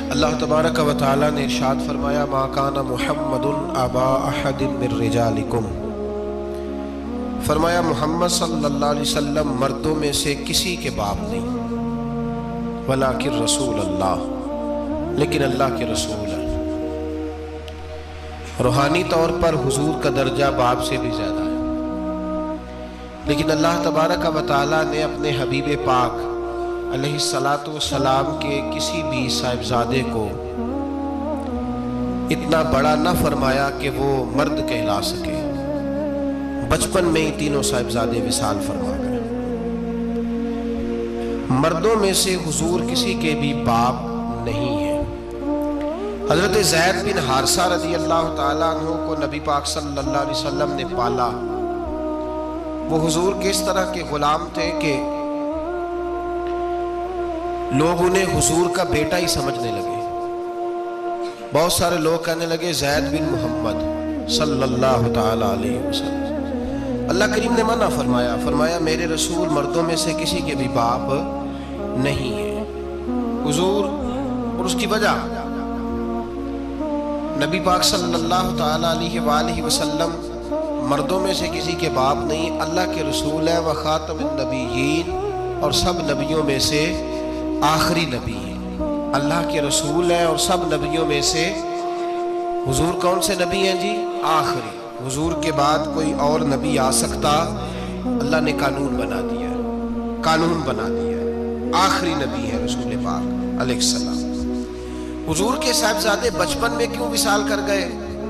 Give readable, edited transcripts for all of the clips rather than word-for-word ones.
اللہ تبارک و تعالی نے ارشاد فرمایا ما کان محمد ابا احد من رجالکم، فرمایا محمد صلی اللہ علیہ وسلم مردوں میں سے کسی کے باپ نہیں، ولکن رسول اللہ، لیکن اللہ کے رسول ہیں۔ روحانی طور پر حضور کا درجہ باپ سے بھی زیادہ ہے، لیکن اللہ تبارک و تعالی نے اپنے حبیب پاک علیہ السلام کے کسی بھی صاحبزادے کو اتنا بڑا نہ فرمایا کہ وہ مرد کہلا سکے۔ بچپن میں ہی تینوں صاحبزادے وصال فرما گئے۔ مردوں میں سے حضور کسی کے بھی باپ نہیں ہے۔ حضرت زید بن حارثہ رضی اللہ تعالیٰ عنہ کو نبی پاک صلی اللہ علیہ وسلم نے پالا۔ وہ حضور کے اس طرح کے غلام تھے کہ لوگ انہیں حضور کا بیٹا ہی سمجھنے لگے۔ بہت سارے لوگ کہنے لگے زید بن محمد صلی اللہ تعالی علیہ وسلم۔ اللہ کریم نے منع فرمایا، فرمایا میرے رسول مردوں میں سے کسی کے بھی باپ نہیں ہے۔ حضور اور اس کی وجہ نبی پاک صلی اللہ تعالی علیہ وآلہ وسلم مردوں میں سے کسی کے باپ نہیں، اللہ کے رسول ہیں، وخاتم النبیین، اور سب نبیوں میں سے آخری نبی ہے۔ اللہ کے رسول ہیں اور سب نبیوں میں سے حضور کون سے نبی ہیں جی؟ آخری۔ حضور کے بعد کوئی اور نبی آ سکتا؟ اللہ نے قانون بنا دیا ہے، قانون بنا دیا ہے، آخری نبی ہے رسول پاک علیہ السلام۔ حضور کے صاحبزادے بچپن میں کیوں وصال کر گئے؟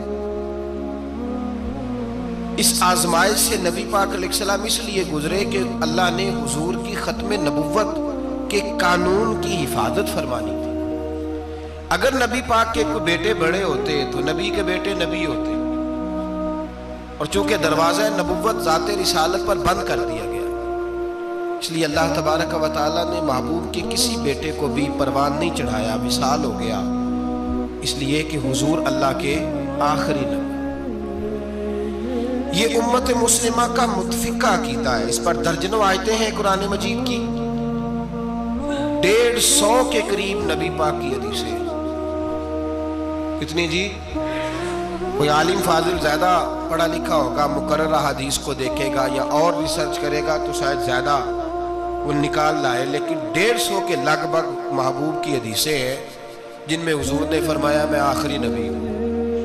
اس آزمائش سے نبی پاک علیہ السلام اس لیے گزرے کہ اللہ نے حضور کی ختم نبوت کے قانون کی حفاظت فرمانی تھی۔ اگر نبی پاک کے کوئی بیٹے بڑے ہوتے تو نبی کے بیٹے نبی ہوتے، اور چونکہ دروازہ نبوت ذات رسالت پر بند کر دیا گیا، اس لیے اللہ تبارک و تعالی نے محبوب کے کسی بیٹے کو بھی پروان نہیں چڑھایا، وصال ہو گیا، اس لیے کہ حضور اللہ کے آخری نبی۔ یہ امت مسلمہ کا متفقہ عقیدہ ہے، اس پر درجنوں آیتیں ہیں قرآن مجید کی، 150 کے قریب نبی پاک کی حدیثیں۔ کتنی جی؟ کوئی عالم فاضل زیادہ پڑھا لکھا ہوگا، مقررہ حدیث کو دیکھے گا یا اور ریسرچ کرے گا تو شاید زیادہ وہ نکال لائے، لیکن 150 کے لگ بھگ محبوب کی حدیثیں ہیں جن میں حضور نے فرمایا میں آخری نبی ہوں،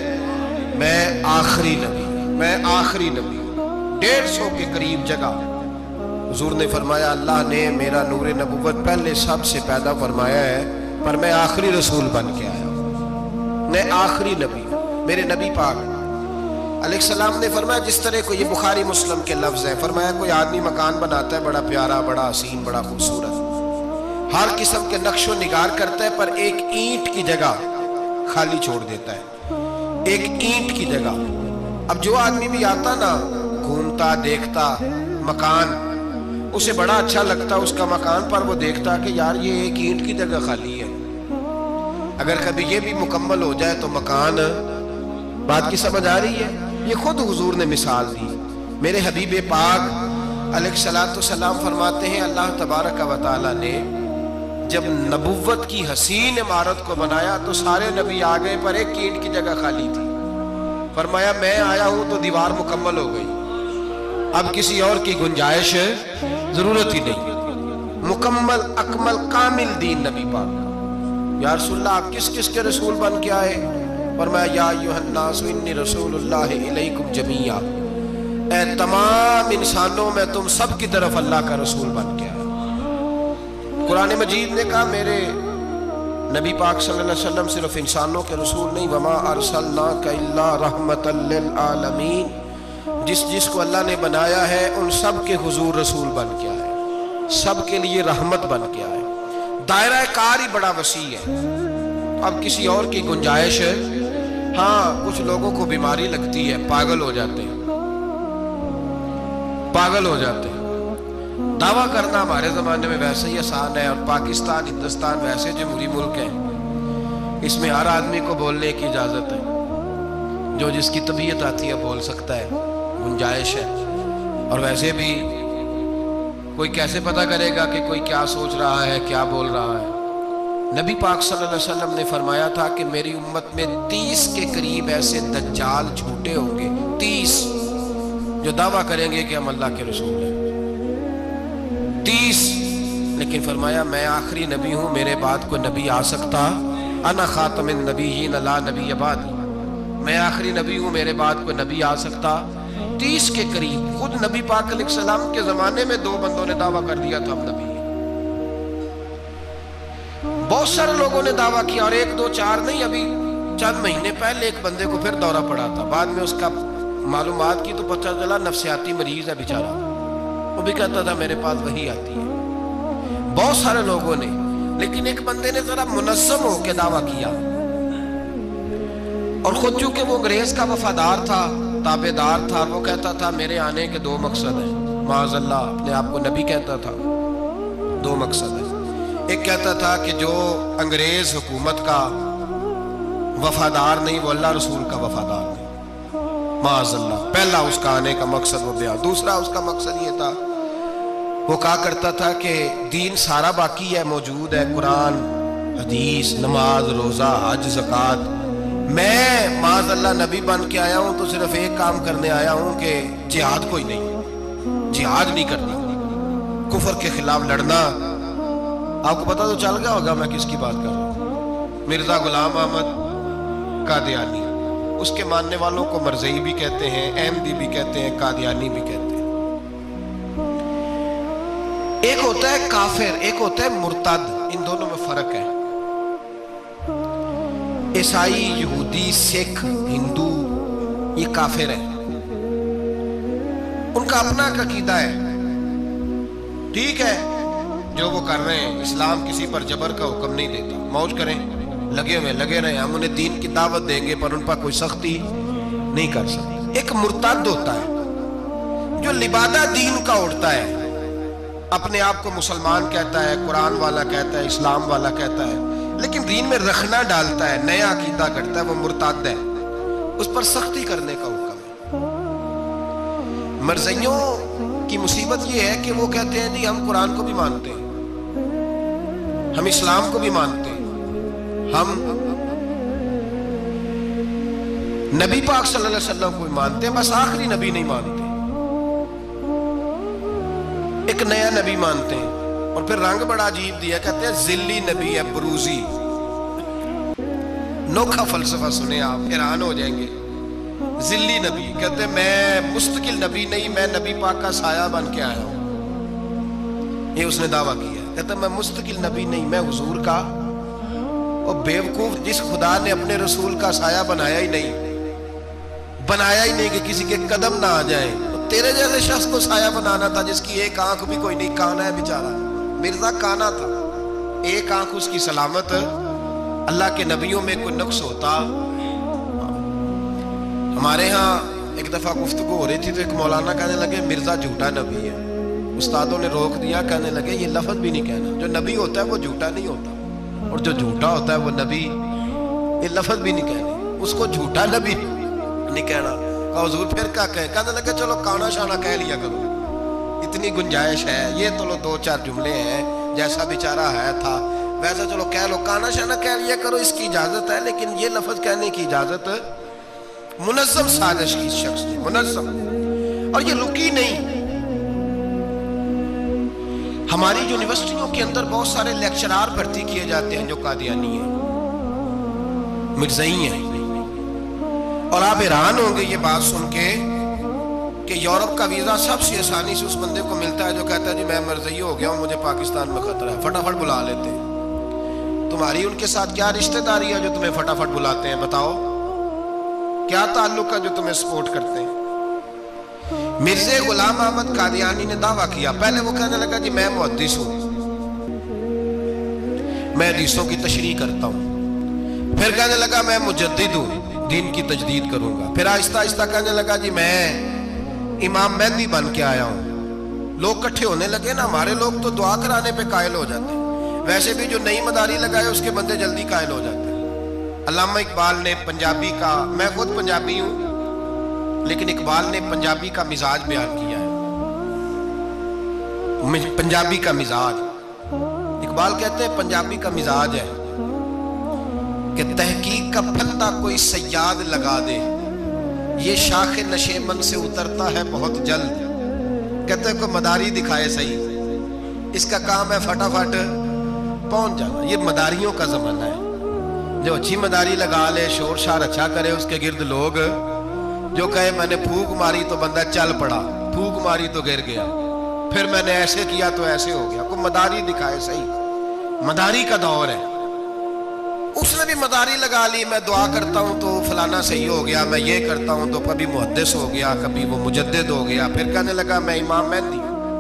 میں آخری نبی ہوں، میں آخری نبی ہوں۔ 150 کے قریب جگہ حضور نے فرمایا اللہ نے میرا نور نبوت پہلے سب سے پیدا فرمایا ہے، پر میں آخری رسول بن کے آیا ہوں، میں آخری نبی ہوں۔ میرے نبی پاک علیہ السلام نے فرمایا، جس طرح کو یہ بخاری مسلم کے لفظ ہیں، فرمایا کوئی آدمی مکان بناتا ہے بڑا پیارا، بڑا حسین، بڑا خوبصورت، ہر قسم کے نقش و نگار کرتا ہے، پر ایک اینٹ کی جگہ خالی چھوڑ دیتا ہے، ایک اینٹ کی جگہ۔ اب جو آدمی بھی آتا نا، گھومتا دیکھتا مکان، اسے بڑا اچھا لگتا اس کا مکان، پر وہ دیکھتا کہ یار یہ ایک اینٹ کی جگہ خالی ہے، اگر کبھی یہ بھی مکمل ہو جائے تو مکان۔ بات کی سمجھ آ رہی ہے؟ یہ خود حضور نے مثال دی۔ میرے حبیب پاک علیہ السلام فرماتے ہیں اللہ تبارک و تعالی نے جب نبوت کی حسین عمارت کو بنایا تو سارے نبی آ گئے، پر ایک اینٹ کی جگہ خالی تھی۔ فرمایا میں آیا ہوں تو دیوار مکمل ہو گئی، اب کسی اور کی گنجائش ضرورت ہی نہیں، مکمل اکمل کامل دین نبی پاک۔ یا رسول اللہ آپ کس کس کے رسول بن کے آئے؟ فرمایا یا ایھا الناس انی رسول اللہ الیکم جمیعا، اے تمام انسانوں میں تم سب کی طرف اللہ کا رسول بن کے آئے۔ قرآن مجید نے کہا میرے نبی پاک صلی اللہ علیہ وسلم صرف انسانوں کے رسول نہیں، وما ارسلناک الا رحمۃ للعالمین، جس کو اللہ نے بنایا ہے ان سب کے حضور رسول بن کے آئے، سب کے لیے رحمت بن کے آئے۔ دائرہ کار ہی بڑا وسیع ہے، اب کسی اور کی گنجائش ہے۔ ہاں کچھ لوگوں کو بیماری لگتی ہے، پاگل ہو جاتے ہیں، پاگل ہو جاتے ہیں۔ دعویٰ کرنا ہمارے زمانے میں ویسے ہی آسان ہے، اور پاکستان ہندوستان ویسے جمہوری ملک ہے، اس میں ہر آدمی کو بولنے کی اجازت ہے، جو جس کی طبیعت آتی ہے بول سکتا ہے، گنجائش ہے۔ اور ویسے بھی کوئی کیسے پتہ کرے گا کہ کوئی کیا سوچ رہا ہے، کیا بول رہا ہے؟ نبی پاک صلی اللہ علیہ وسلم نے فرمایا تھا کہ میری امت میں 30 کے قریب ایسے دجال جھوٹے ہوں گے، 30 جو دعویٰ کریں گے کہ ہم اللہ کے رسول ہیں، 30۔ لیکن فرمایا میں آخری نبی ہوں، میرے بعد کوئی نبی آ سکتا، انا خاتم النبیین لا نبی بعدی، میں آخری نبی ہوں، میرے بعد کوئی نبی آ سکتا۔ 30 کے قریب۔ خود نبی پاک علیہ السلام کے زمانے میں 2 بندوں نے دعویٰ کر دیا تھا ہم نبی ہیں۔ بہت سارے لوگوں نے دعویٰ کیا، اور 1 2 4 نہیں، ابھی چند مہینے پہلے ایک بندے کو پھر دورہ پڑا تھا، بعد میں اس کا معلومات کی تو پتہ چلا نفسیاتی مریض ہے بیچارہ، وہ بھی کہتا تھا میرے پاس وحی آتی ہے۔ بہت سارے لوگوں نے، لیکن ایک بندے نے ذرا منظم ہو کے دعویٰ کیا، اور خود چونکہ وہ انگریز کا وفادار تھا، تابعدار تھا، وہ کہتا تھا میرے آنے کے 2 مقصد ہیں، معاذ اللہ اپنے آپ کو نبی کہتا تھا۔ 2 مقصد ہیں، ایک کہتا تھا کہ جو انگریز حکومت کا وفادار نہیں وہ اللہ رسول کا وفادار نہیں، معاذ اللہ۔ پہلا اس کا آنے کا مقصد وہ بیان۔ دوسرا اس کا مقصد یہ تھا، وہ کہا کرتا تھا کہ دین سارا باقی ہے، موجود ہے، قرآن، حدیث، نماز، روزہ، حج، زکوٰۃ، میں معاذ اللہ نبی بن کے آیا ہوں تو صرف ایک کام کرنے آیا ہوں کہ جہاد کوئی نہیں، جہاد نہیں کرنی، کفر کے خلاف لڑنا۔ آپ کو پتہ تو چل گیا ہوگا میں کس کی بات کر رہا ہوں، مرزا غلام احمد قادیانی۔ اس کے ماننے والوں کو مرزئی بھی کہتے ہیں، احمدی بھی کہتے ہیں، قادیانی بھی کہتے ہیں۔ ایک ہوتا ہے کافر، ایک ہوتا ہے مرتد، ان دونوں میں فرق ہے۔ عیسائی، یہودی، سکھ، ہندو یہ کافر ہیں، ان کا اپنا عقیدہ ہے، ٹھیک ہے جو وہ کر رہے ہیں، اسلام کسی پر جبر کا حکم نہیں دیتا، موج کریں، لگے رہے، ہم انہیں دین کی دعوت دیں گے پر ان پر کوئی سختی نہیں کر سکتے۔ ایک مرتد ہوتا ہے جو لبادہ دین کا اڑتا ہے، اپنے آپ کو مسلمان کہتا ہے، قرآن والا کہتا ہے، اسلام والا کہتا ہے، لیکن دین میں رخنہ ڈالتا ہے، نیا عقیدہ کرتا ہے، وہ مرتد ہے، اس پر سختی کرنے کا حکم ہے۔ مرزائیوں کی مصیبت یہ ہے کہ وہ کہتے ہیں جی ہم قرآن کو بھی مانتے ہیں، ہم اسلام کو بھی مانتے ہیں، ہم نبی پاک صلی اللہ علیہ وسلم کو بھی مانتے ہیں، بس آخری نبی نہیں مانتے، ایک نیا نبی مانتے ہیں، اور پھر رنگ بڑا عجیب دیا، کہتے ہیں ذلی نبی ہے، بروزی۔ نوکھا فلسفہ سنے آپ حیران ہو جائیں گے۔ ذلی نبی کہتے ہیں میں مستقل نبی نہیں، میں نبی پاک کا سایہ بن کے آیا ہوں، یہ اس نے دعویٰ کیا۔ کہتا ہے میں مستقل نبی نہیں، میں حضور کا۔ اور بیوقوف، جس خدا نے اپنے رسول کا سایہ بنایا ہی نہیں کہ کسی کے قدم نہ آ جائیں، تیرے جیسے شخص کو سایہ بنانا تھا جس کی ایک آنکھ بھی کوئی نہیں، کانا ہے بیچارہ، مرزا کانا تھا، ایک آنکھ اس کی سلامت، اللہ کے نبیوں میں کوئی نقص ہوتا۔ ہمارے ہاں ایک دفعہ گفتگو ہو رہی تھی تو ایک مولانا کہنے لگے مرزا جھوٹا نبی ہے، استادوں نے روک دیا، کہنے لگے یہ لفظ بھی نہیں کہنا، جو نبی ہوتا ہے وہ جھوٹا نہیں ہوتا، اور جو جھوٹا ہوتا ہے وہ نبی، یہ لفظ بھی نہیں کہنے، اس کو جھوٹا نبی نہیں کہنا۔ کہا حضور پھر کیا کہیں؟ کہنے لگے چلو کانا شانا کہہ لیا کرو، اتنی گنجائش ہے، یہ تو 2-4 جملے ہیں، جیسا بیچارہ ہے تھا ویسا چلو کہہ لو، کانا شانا کہہ لیا کرو، اس کی اجازت ہے، لیکن یہ لفظ کہنے کی اجازت منظم سازش کی شخص نے، منظم، اور یہ رکی نہیں۔ ہماری یونیورسٹیوں کے اندر بہت سارے لیکچرار بھرتی کیے جاتے ہیں جو قادیانی ہیں، مرزائی ہیں، اور آپ حیران ہوں گے یہ بات سن کے کہ یورپ کا ویزا سب سے آسانی سے اس بندے کو ملتا ہے جو کہتا ہے جی میں مرزائی ہو گیا ہوں، مجھے پاکستان میں خطرہ ہے، فٹافٹ بلا لیتے ہیں۔ تمہاری ان کے ساتھ کیا رشتہ داری ہے جو تمہیں فٹافٹ بلاتے ہیں؟ بتاؤ کیا تعلق ہے جو تمہیں سپورٹ کرتے ہیں؟ مرزا غلام احمد قادیانی نے دعویٰ کیا، پہلے وہ کہنے لگا جی میں محدث ہوں، میں حدیثوں کی تشریح کرتا ہوں، پھر کہنے لگا میں مجدد ہوں، دین کی تجدید کروں گا، پھر آہستہ آہستہ کہنے لگا جی میں امام مہدی بن کے آیا ہوں۔ لوگ کٹھے ہونے لگے نا، ہمارے لوگ تو دعا کرانے پہ قائل ہو جاتے ہیں، ویسے بھی جو نئی مداری لگائے اس کے بندے جلدی قائل ہو جاتے ہیں۔ علامہ اقبال نے پنجابی کا، میں خود پنجابی ہوں لیکن اقبال نے پنجابی کا مزاج بیان کیا ہے، پنجابی کا مزاج، اقبال کہتے ہیں پنجابی کا مزاج ہے کہ تحقیق کا پھندا کوئی صیاد لگا دے، یہ شاخ نشیمن سے اترتا ہے بہت جلد۔ کہتے ہیں کوئی مداری دکھائے صحیح، اس کا کام ہے فٹافٹ پہنچ جانا۔ یہ مداریوں کا زمانہ ہے، جو اچھی مداری لگا لے، شور شار اچھا کرے، اس کے گرد لوگ جو کہے میں نے پھونک ماری تو بندہ چل پڑا، پھونک ماری تو گر گیا، پھر میں نے ایسے کیا تو ایسے ہو گیا۔ کوئی مداری دکھائے صحیح، مداری کا دور ہے۔ اس نے بھی مداری لگا لی، میں دعا کرتا ہوں تو فلانا صحیح ہو گیا، میں یہ کرتا ہوں تو کبھی محدث ہو گیا، کبھی وہ مجدد ہو گیا، پھر کہنے لگا میں امام مہدی۔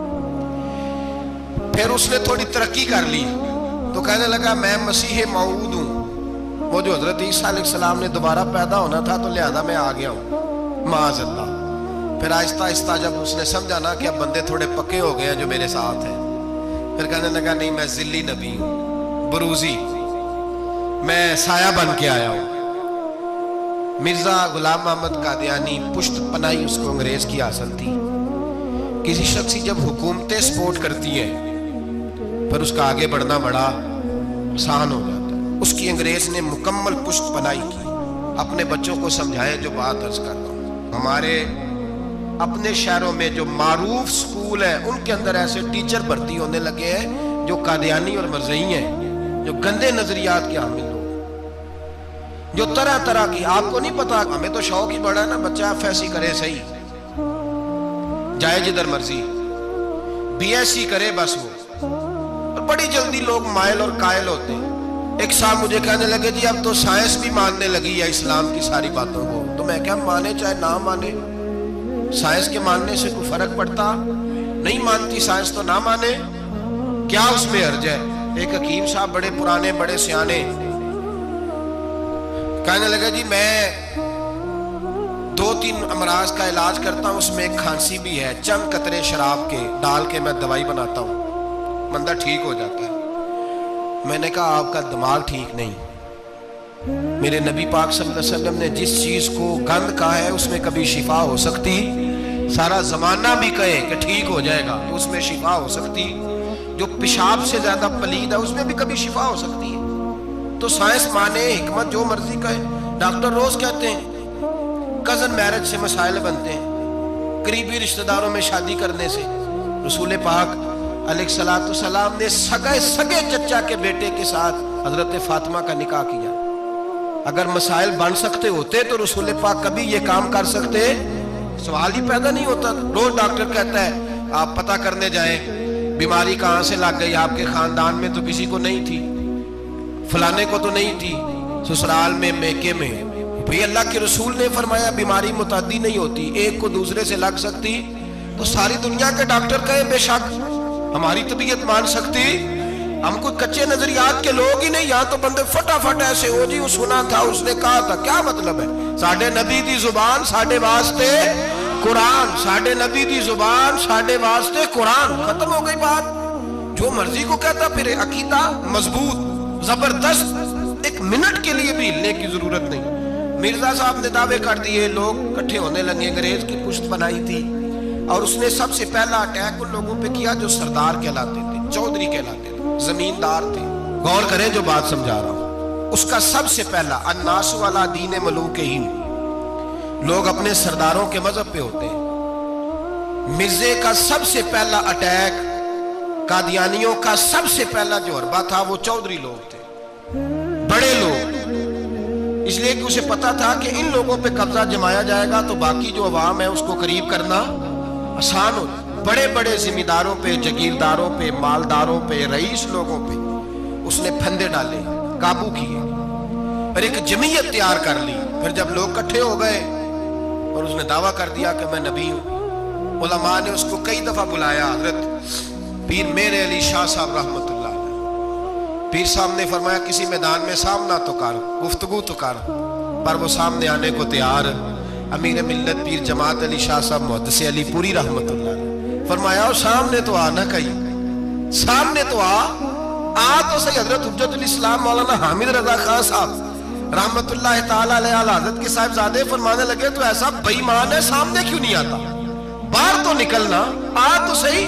پھر اس نے تھوڑی ترقی کر لی تو کہنے لگا میں مسیح موعود ہوں، وہ جو حضرت عیسیٰ علیہ السلام نے دوبارہ پیدا ہونا تھا تو لہذا میں آ گیا ہوں، معاذ اللہ۔ پھر آہستہ آہستہ جب اس نے سمجھا نا کہ اب بندے تھوڑے پکے ہو گئے ہیں جو میرے ساتھ ہیں، پھر کہنے لگا نہیں میں ذلی نبی ہوں، بروزی، میں سایہ بن کے آیا ہوں۔ مرزا غلام محمد قادیانی پشت پناہی اس کو انگریز کی حاصل تھی۔ کسی شخصی جب حکومتیں سپورٹ کرتی ہیں پھر اس کا آگے بڑھنا بڑا آسان ہو جاتا ہے۔ اس کی انگریز نے مکمل پشت پناہی کی۔ اپنے بچوں کو سمجھائیں جو بات عرض کر رہا ہوں، ہمارے اپنے شہروں میں جو معروف سکول ہیں ان کے اندر ایسے ٹیچر بھرتی ہونے لگے ہیں جو قادیانی اور مرزئی ہیں، جو گندے نظریات کے حامل لوگ، جو طرح طرح کی، آپ کو نہیں پتا، ہمیں تو شوق ہی بڑا ہے نا، بچہ ایف ایس سی کرے صحیح، جائے جدھر مرضی، بی ایس سی کرے بس وہ، اور بڑی جلدی لوگ مائل اور قائل ہوتے ہیں۔ ایک صاحب مجھے کہنے لگے جی اب تو سائنس بھی ماننے لگی ہے اسلام کی ساری باتوں کو، تو میں کیا مانے چاہے نہ مانے، سائنس کے ماننے سے کوئی فرق پڑتا؟ نہیں مانتی سائنس تو نہ مانے، کیا اس میں حرج ہے؟ ایک حکیم صاحب بڑے پرانے بڑے سیانے کہنے لگا جی میں 2-3 امراض کا علاج کرتا ہوں، اس میں ایک کھانسی بھی ہے، چند قطرے شراب کے ڈال کے میں دوائی بناتا ہوں، بندہ ٹھیک ہو جاتا ہے۔ میں نے کہا آپ کا دماغ ٹھیک نہیں، میرے نبی پاک صلی اللہ علیہ وسلم نے جس چیز کو گند کہا ہے اس میں کبھی شفا ہو سکتی، سارا زمانہ بھی کہے کہ ٹھیک ہو جائے گا تو اس میں شفا ہو سکتی، جو پیشاب سے زیادہ پلید ہے اس میں بھی کبھی شفا ہو سکتی ہے۔ تو سائنس مانے، حکمت جو مرضی کہے۔ ڈاکٹر روز کہتے ہیں کزن میرج سے مسائل بنتے ہیں، قریبی رشتہ داروں میں شادی کرنے سے۔ رسول پاک علیہ السلام نے سگے چچا کے بیٹے کے ساتھ حضرت فاطمہ کا نکاح کیا۔ اگر مسائل بن سکتے ہوتے تو رسول پاک کبھی یہ کام کر سکتے؟ سوال ہی پیدا نہیں ہوتا۔ روز ڈاکٹر کہتا ہے آپ پتہ کرنے جائیں بیماری کہاں سے لگ گئی، آپ کے خاندان میں تو کسی کو نہیں تھی، فلانے کو تو نہیں تھی، سسرال میں میکے میں۔ بھئی اللہ کے رسول نے فرمایا بیماری متعدی نہیں ہوتی، ایک کو دوسرے سے لگ سکتی، تو ساری دنیا کے ڈاکٹر کہیں بے شک ہماری طبیعت مان سکتی؟ ہم کوئی کچے نظریات کے لوگ ہی نہیں، یہاں تو بندے فٹافٹ ایسے ہو جی وہ سنا تھا اس نے کہا تھا، کیا مطلب ہے؟ ساڈے نبی دی زبان ساڈے واسطے قرآن، ساڈے نبی دی زبان ساڈے واسطے قرآن، ختم ہو گئی بات۔ جو مرضی کو کہتا، پھر عقیدہ مضبوط زبردست، ایک منٹ کے لیے بھی ہلنے کی ضرورت نہیں۔ مرزا صاحب نے دعوے کر دیے، لوگ کٹھے ہونے لگے، انگریز کی پشت بنائی تھی، اور اس نے سب سے پہلا اٹیک ان لوگوں پہ کیا جو سردار کہلاتے تھے، چودھری کہلاتے تھے، زمیندار تھے۔ غور کریں جو بات سمجھا رہا ہوں، اس کا سب سے پہلا الناس والا دین ملوکہم، لوگ اپنے سرداروں کے مذہب پہ ہوتے ہیں۔ مرزے کا سب سے پہلا اٹیک، قادیانیوں کا سب سے پہلا جو حربہ تھا وہ چودھری لوگ تھے، بڑے لوگ، اس لیے کہ اسے پتا تھا کہ ان لوگوں پہ قبضہ جمایا جائے گا تو باقی جو عوام ہے اس کو قریب کرنا آسان ہو۔ بڑے بڑے زمینداروں پہ، جگیرداروں پہ، مالداروں پہ، رئیس لوگوں پہ اس نے پھندے ڈالے، قابو کیے، اور ایک جمعیت تیار کر لی۔ پھر جب لوگ کٹھے ہو گئے اور اس نے دعویٰ کر دیا کہ میں نبی ہوں، علماء نے اس کو کئی دفعہ بلایا، حضرت پیر میر علی شاہ صاحب رحمۃ اللہ علیہ، پیر صاحب نے فرمایا کسی میدان میں سامنا تو کر، گفتگو تو کر، پر وہ سامنے آنے کو تیار۔ امیر ملت پیر جماعت علی شاہ صاحب محدث علی پوری رحمۃ اللہ علیہ فرمایا سامنے تو آ نہ کہیں، سامنے تو آ تو صحیح۔ حضرت حجت الاسلام مولانا حامد رضا خان صاحب رحمت اللہ تعالی علیہ حضرت کے صاحبزادے فرمانے لگے تو ایسا بے ایمان ہے سامنے کیوں نہیں آتا، باہر تو نکلنا، آ تو صحیح۔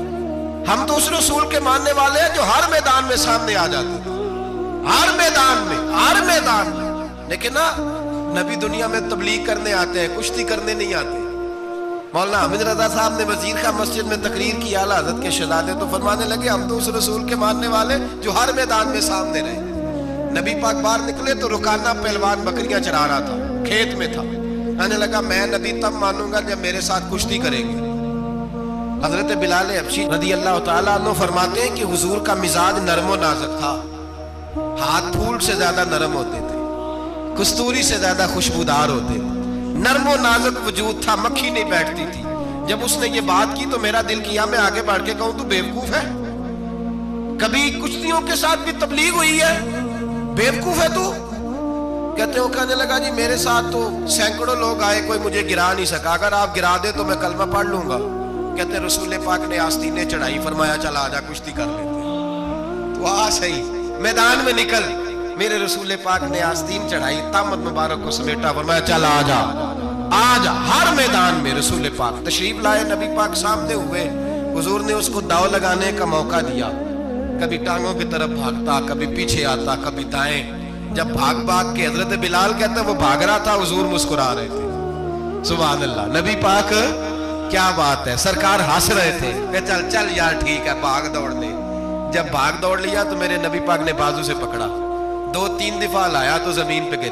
ہم تو اس رسول کے ماننے والے ہیں جو ہر میدان میں سامنے آ جاتے ہیں، ہر میدان میدان میں. لیکن نا نبی دنیا میں تبلیغ کرنے آتے ہیں, کشتی کرنے نہیں آتے. مولانا حامد رضا صاحب نے وزیر خان مسجد میں تقریر کی اعلیٰ حضرت کے شہزادے, تو فرمانے لگے ہم تو اس رسول کے ماننے والے جو ہر میدان میں سامنے رہے. نبی پاک باہر نکلے تو رکانہ پہلوان بکریاں چرا رہا تھا, کھیت میں تھا. کہنے لگا میں نبی تب مانوں گا جب میرے ساتھ کشتی کریں گے. حضرت بلال حبشی رضی اللہ تعالیٰ عنہ فرماتے ہیں کہ حضور کا مزاج نرم و نازک تھا. ہاتھ پھول سے زیادہ نرم ہوتے تھے, کستوری سے زیادہ خوشبودار ہوتے تھے. نرم و نازک وجود تھا, مکھی نہیں بیٹھتی تھی. جب اس نے یہ بات کی تو میرا دل کیا میں آگے بڑھ کے کہوں تو بیوقوف ہے, کبھی کشتیوں کے ساتھ بھی تبلیغ ہوئی ہے, بیوقوف ہے تو. کہتے ہو, کہنے لگا جی میرے ساتھ تو سینکڑوں لوگ آئے, کوئی مجھے گرا نہیں سکا, اگر آپ گرا دے تو میں کلمہ پڑھ لوں گا. کہتے رسول پاک نے آستینیں چڑھائی, فرمایا چل آجا کشتی کر لیتے. تو آ صحیح میدان میں نکل. میرے رسول پاک نے آستین چڑھائی, تامت مبارک کو سمیٹا, فرمایا چل آجا آجا. ہر میدان میں رسول پاک تشریف لائے, نبی پاک سامنے ہوئے. حضور نے اس کو داؤ لگانے کا موقع دیا. کبھی ٹانگوں کی طرف بھاگتا, کبھی پیچھے آتا, کبھی دائیں. جب بھاگ بھاگ کے حضرت بلال کہتے ہیں وہ بھاگ رہا تھا, حضور مسکرا رہے تھے. سبحان اللہ. نبی پاک کیا بات ہے, سرکار ہنس رہے تھے کہ چل چل یار ٹھیک ہے بھاگ دوڑ لے. جب بھاگ دوڑ لیا تو میرے نبی پاک نے بازو سے پکڑا, 2-3 دفعہ لایا تو زمین پہ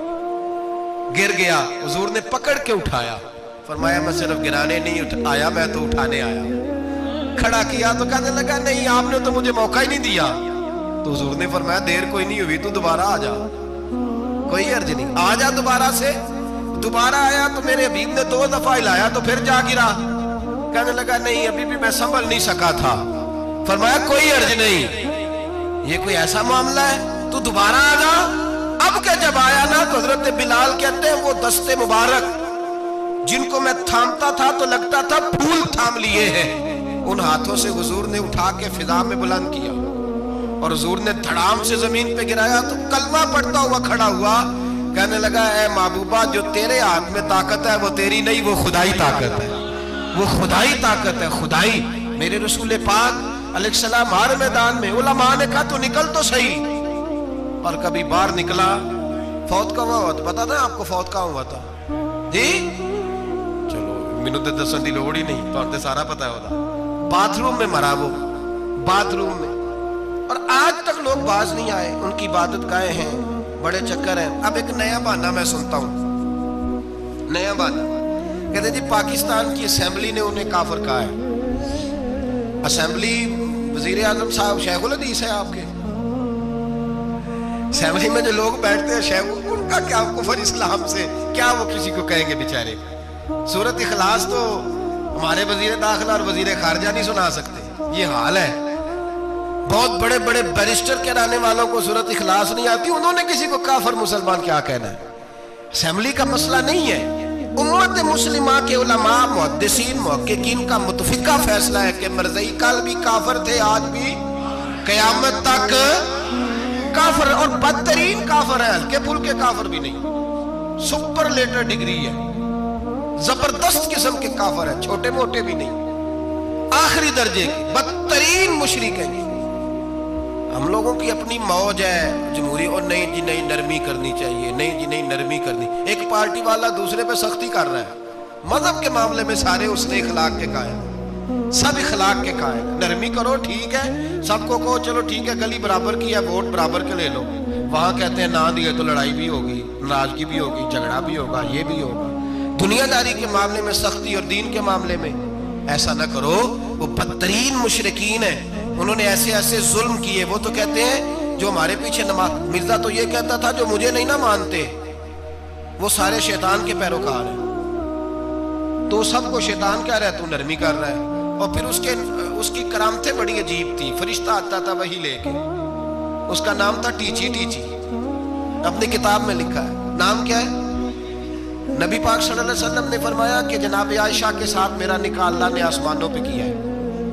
گر گیا. حضور نے پکڑ کے اٹھایا, فرمایا میں صرف گرانے نہیں آیا, میں تو اٹھانے آیا. کھڑا کیا تو کہنے لگا نہیں آپ نے تو مجھے موقع ہی نہیں دیا. تو حضور نے فرمایا دیر کوئی نہیں ہوئی, تو دوبارہ آ جا, کوئی عرض نہیں, آ جا دوبارہ سے. دوبارہ آیا تو میرے حبیب نے 2 دفعہ ہلایا تو پھر جا گرا. کہنے لگا نہیں ابھی بھی میں سنبھل نہیں سکا تھا. فرمایا کوئی عرض نہیں, یہ کوئی ایسا معاملہ ہے, تو دوبارہ آ جا. اب کہ جب آیا نا تو حضرت بلال کہتے ہیں وہ دستے مبارک جن کو میں تھامتا تھا تو لگتا تھا پھول تھام لیے ہیں, ان ہاتھوں سے حضور نے اٹھا کے فضا میں بلند کیا اور حضور نے دھڑام سے زمین پہ گرایا تو کلمہ پڑھتا ہوا کھڑا ہوا. کہنے لگا اے محبوبہ جو تیرے ہاتھ میں طاقت ہے وہ تیری نہیں, وہ خدائی طاقت ہے, وہ خدائی طاقت ہے, خدائی. میرے رسول پاک علیہ السلام ہر میدان میں, علماء نے کہا تو نکل تو صحیح, اور کبھی باہر نکلا فوت کا ہوا تو پتا تھا آپ کو فوت کا ہوا تھا جی, چلو مینوں تے دسن دی لوڑ ہی نہیں, تو تے سارا پتا ہوتا. باتھ روم میں مرا وہ, باتھ روم میں, اور آج تک لوگ باز نہیں آئے. ان کی عبادت گاہیں ہیں, بڑے چکر ہیں. اب ایک نیا بہانہ میں سنتا ہوں, نیا بہانہ. کہتے ہیں جی پاکستان کی اسمبلی نے انہیں کافر کہا ہے. اسمبلی وزیر اعظم صاحب شیخ الحدیث ہے آپ کے, اسمبلی میں جو لوگ بیٹھتے ہیں شیخ, ان کا کیا کفر اسلام سے, کیا وہ کسی کو کہیں گے بیچارے. سورۃ اخلاص تو ہمارے وزیر داخلہ اور وزیر خارجہ نہیں سنا سکتے, یہ حال ہے. بہت بڑے بڑے بیرسٹر کہلانے والوں کو سورۃ اخلاص نہیں آتی, انہوں نے کسی کو کافر مسلمان کیا کہنا ہے. اسمبلی کا مسئلہ نہیں ہے, امت مسلمہ کے علماء محدثین محققین کا متفقہ فیصلہ ہے کہ مرزائی کل بھی کافر تھے, آج بھی قیامت تک کافر, اور بدترین کافر ہے, ہلکے پھلکے کافر بھی نہیں, سپرلیٹر ڈگری ہے, زبردست قسم کے کافر ہے, چھوٹے موٹے بھی نہیں, آخری درجے کے بدترین مشرک ہیں. ہم لوگوں کی اپنی موج ہے جمہوری, اور نہیں جی نہیں نرمی کرنی چاہیے, نہیں جی نہیں نرمی کرنی. ایک پارٹی والا دوسرے پہ سختی کر رہا ہے, مذہب کے معاملے میں سارے اس نے اخلاق کے قائل, سب اخلاق کے قائل. نرمی کرو ٹھیک ہے, سب کو کہو چلو ٹھیک ہے گلی برابر کی ہے, ووٹ برابر کے لے لو. وہاں کہتے ہیں نہ دیے تو لڑائی بھی ہوگی, ناراضگی بھی ہوگی, جھگڑا بھی ہوگا, یہ بھی ہوگا. دنیا داری کے معاملے میں سختی, اور دین کے معاملے میں ایسا نہ کرو. وہ بدترین مشرکین ہیں, انہوں نے ایسے ایسے ظلم کیے. وہ تو کہتے ہیں جو ہمارے پیچھے نماز, مرزا تو یہ کہتا تھا جو مجھے نہیں نہ مانتے وہ سارے شیطان کے پیروکار ہیں, تو سب کو شیطان کہہ رہا ہے, تو نرمی کر رہا ہے. اور پھر اس کی کرامتیں بڑی عجیب تھی. فرشتہ آتا تھا وہی لے کے, اس کا نام تھا ٹیچی. ٹیچی اپنی کتاب میں لکھا ہے. نام کیا ہے؟ نبی پاک صلی اللہ علیہ وسلم نے فرمایا کہ جناب عائشہ کے ساتھ میرا نکاح اللہ نے آسمانوں پہ کیا ہے.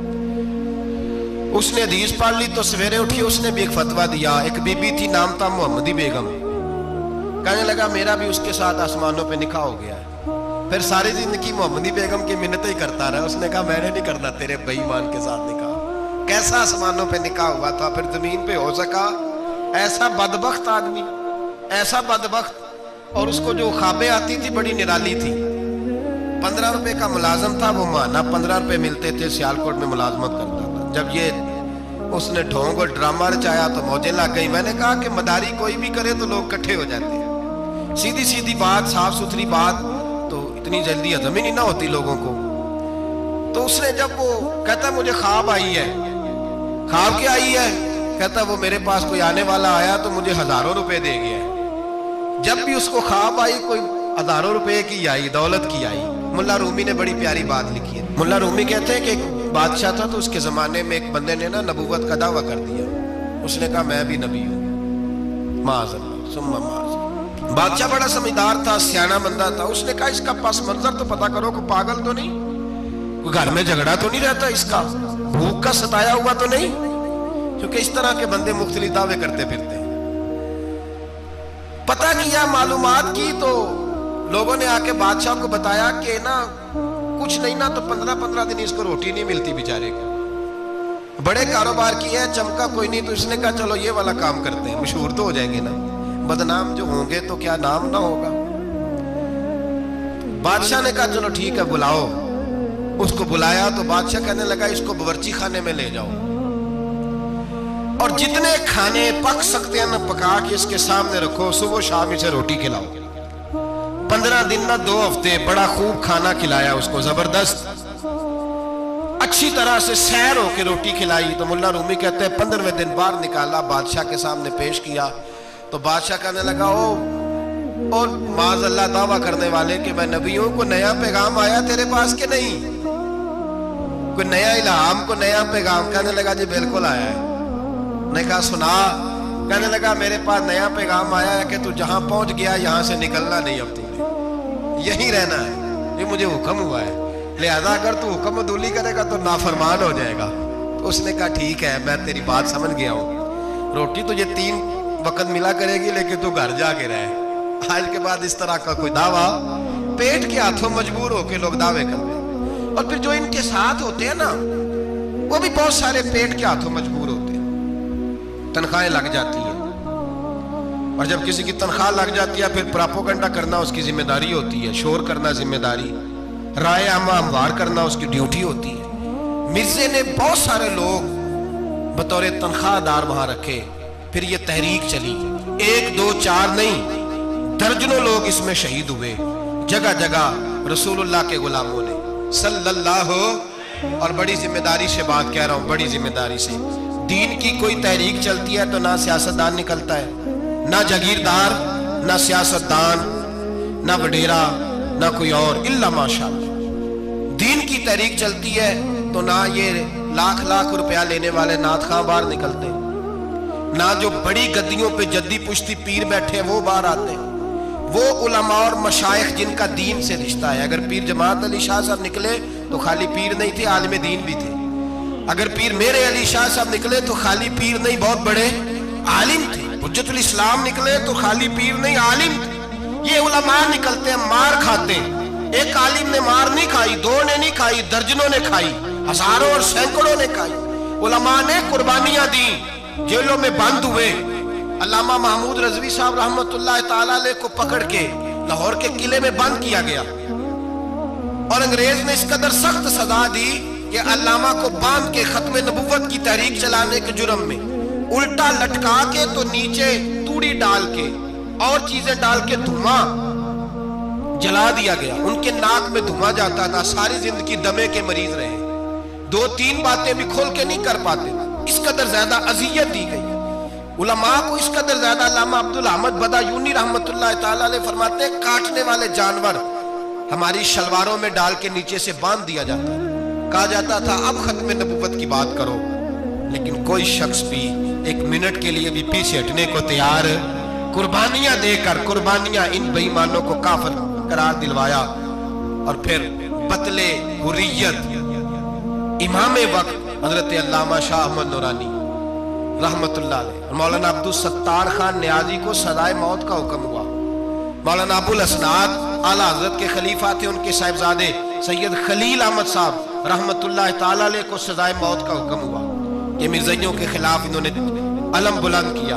اس نے حدیث پڑھ لی تو سویرے اٹھی, اس نے بھی ایک فتویٰ دیا. ایک بی بی تھی, نام تھا محمدی بیگم. کہنے لگا میرا بھی اس کے ساتھ آسمانوں پہ نکاح ہو گیا ہے. پھر ساری زندگی محمدی بیگم کی منتیں ہی کرتا رہا. اس نے کہا میں نے نہیں کرنا تیرے بے ایمان کے ساتھ نکاح. کیسا آسمانوں پہ نکاح ہوا تھا, پھر زمین پہ ہو سکا. ایسا بدبخت آدمی, ایسا بدبخت, اور اس کو جو خوابیں آتی تھی بڑی نرالی تھی. 15 روپے کا ملازم تھا, وہ ماہانہ 15 روپے ملتے تھے, سیالکوٹ میں ملازمت کرتا تھا. جب یہ اس نے ڈھونگ اور ڈرامہ رچایا تو موجیں لگ گئی. میں نے کہا کہ مداری کوئی بھی کرے تو لوگ کٹھے ہو جاتے ہیں, سیدھی سیدھی بات, صاف ستھری بات تو اتنی جلدی ہضم ہی نہیں نہ ہوتی لوگوں کو. تو اس نے جب وہ کہتا مجھے خواب آئی ہے. خواب کیا آئی ہے؟ کہتا وہ میرے پاس کوئی آنے والا آیا تو مجھے ہزاروں روپے دے گیا ہے. جب بھی اس کو خواب آئی کوئی ہزاروں روپے کی آئی, دولت کی آئی. ملا رومی نے بڑی پیاری بات لکھی ہے. ملا رومی کہتے ہیں کہ ایک بادشاہ تھا تو اس کے زمانے میں ایک بندے نے نا نبوت کا دعویٰ کر دیا. اس نے کہا میں بھی نبی ہوں, معاذ اللہ ثم معاذ. بادشاہ بڑا سمجھدار تھا, سیانہ بندہ تھا. اس نے کہا اس کا پس منظر تو پتہ کرو, کوئی پاگل تو نہیں, کوئی گھر میں جھگڑا تو نہیں رہتا, اس کا بھوک کا ستایا ہوا تو نہیں, کیونکہ اس طرح کے بندے مختلف دعوے کرتے پھرتے ہیں. پتہ کیا, معلومات کی, تو لوگوں نے آ کے بادشاہ کو بتایا کہ نا کچھ نہیں نا تو 15 دن اس کو روٹی نہیں ملتی بیچارے کو. بڑے کاروبار کیے ہیں, چمکا کوئی نہیں, تو اس نے کہا چلو یہ والا کام کرتے ہیں, مشہور تو ہو جائیں گے نا, بدنام جو ہوں گے تو کیا نام نہ ہوگا. بادشاہ نے کہا چلو ٹھیک ہے بلاؤ. اس کو بلایا تو بادشاہ کہنے لگا اس کو باورچی خانے میں لے جاؤ اور جتنے کھانے پک سکتے ہیں نہ پکا کے اس کے سامنے رکھو, صبح شام اسے روٹی کھلاؤ. 15 دن نہ 2 ہفتے بڑا خوب کھانا کھلایا اس کو, زبردست اچھی طرح سے سیر ہو کے روٹی کھلائی. تو ملا رومی کہتے ہیں 15ویں دن باہر نکالا, بادشاہ کے سامنے پیش کیا. تو بادشاہ کہنے لگا اور معاذ اللہ دعویٰ کرنے والے کہ میں نبی ہوں, کوئی نیا پیغام آیا تیرے پاس کہ نہیں, کوئی نیا الہام, کوئی نیا پیغام؟ کہنے لگا جی بالکل آیا ہے. نے کہا سنا. کہنے لگا میرے پاس نیا پیغام آیا ہے کہ تو جہاں پہنچ گیا یہاں سے نکلنا نہیں, اب تو یہی رہنا ہے, یہ مجھے حکم ہوا ہے, لہذا اگر تو حکم عدولی کرے گا تو نافرمان ہو جائے گا. تو اس نے کہا ٹھیک ہے میں تیری بات سمجھ گیا ہوں, روٹی تجھے 3 وقت ملا کرے گی لیکن تو گھر جا کے رہے. آج کے بعد اس طرح کا کوئی دعویٰ, پیٹ کے ہاتھوں مجبور ہو کے لوگ دعوے کرتے ہیں. اور پھر جو ان کے ساتھ ہوتے ہیں نا وہ بھی بہت سارے پیٹ کے ہاتھوں مجبور ہوتے ہیں, تنخواہیں لگ جاتی ہیں, اور جب کسی کی تنخواہ لگ جاتی ہے پھر پراپوگنڈا کرنا اس کی ذمہ داری ہوتی ہے, شور کرنا ذمہ داری, رائے عامہ ہموار کرنا اس کی ڈیوٹی ہوتی ہے. مرزے نے بہت سارے لوگ بطور تنخواہ دار وہاں رکھے, پھر یہ تحریک چلی, 1 2 4 نہیں درجنوں لوگ اس میں شہید ہوئے. جگہ جگہ رسول اللہ کے غلاموں نے صلی اللہ, اور بڑی ذمہ داری سے بات کہہ رہا ہوں, بڑی ذمہ داری سے, دین کی کوئی تحریک چلتی ہے تو نہ سیاستدان نکلتا ہے, نہ جاگیردار, نہ سیاستدان, نہ وڈیرا, نہ کوئی اور, الا ماشاءاللہ. دین کی تحریک چلتی ہے تو نہ یہ لاکھ روپیہ لینے والے نعت خواں باہر نکلتے, نہ جو بڑی گدیوں پہ جدی پشتی پیر بیٹھے ہیں وہ باہر آتے ہیں. وہ علماء اور مشائخ جن کا دین سے رشتہ ہے. اگر پیر جماعت علی شاہ صاحب نکلے تو خالی پیر نہیں تھے, عالم دین بھی تھے. اگر پیر میرے علی شاہ صاحب نکلے تو خالی پیر نہیں, بہت بڑے عالم تھے. حجت الاسلام نکلے تو خالی پیر نہیں, عالم تھے. یہ علماء نکلتے ہیں مار کھاتے ہیں. ایک عالم نے مار نہیں کھائی, 2 نے نہیں کھائی, درجنوں نے کھائی, ہزاروں اور سینکڑوں نے کھائی. علماء نے قربانیاں دی, جیلوں میں بند ہوئے. علامہ محمود رضوی صاحب رحمت اللہ تعالیٰ علیہ کو پکڑ کے لاہور کے قلعے میں بند کیا گیا, اور انگریز نے اس قدر سخت سزا دی کہ علامہ کو باندھ کے ختم نبوت کی تحریک چلانے کے جرم میں الٹا لٹکا کے تو نیچے توڑی ڈال کے اور چیزیں ڈال کے دھواں جلا دیا گیا. ان کے ناک میں دھواں جاتا تھا, ساری زندگی دمے کے مریض رہے, 2-3 باتیں بھی کھول کے نہیں کر پاتے. اس قدر زیادہ اذیت دی گئی علماء کو, اس قدر زیادہ. علامہ عبدالحمد بدایونی رحمت اللہ تعالیٰ علیہ فرماتے ہیں کاٹنے والے جانور ہماری شلواروں میں ڈال کے نیچے سے باندھ دیا جاتا, کہا جاتا تھا اب ختم نبوت کی بات کرو. لیکن کوئی شخص بھی 1 منٹ کے لیے بھی پیچھے ہٹنے کو تیار, قربانیاں دے کر, قربانیاں ان بے ایمانوں کو کافر قرار دلوایا. اور پھر بطل حریت امام وقت حضرت علامہ شاہ احمد نورانی رحمت اللہ علیہ اور مولانا عبدالستار خان نیازی کو سزائے موت کا حکم ہوا. مولانا ابو الاسناد اعلیٰ حضرت کے خلیفہ تھے, ان کے صاحبزادے سید خلیل احمد صاحب رحمت اللہ تعالیٰ علیہ کو سزائے موت کا حکم ہوا کہ مرزائیوں کے خلاف انہوں نے علم بلند کیا.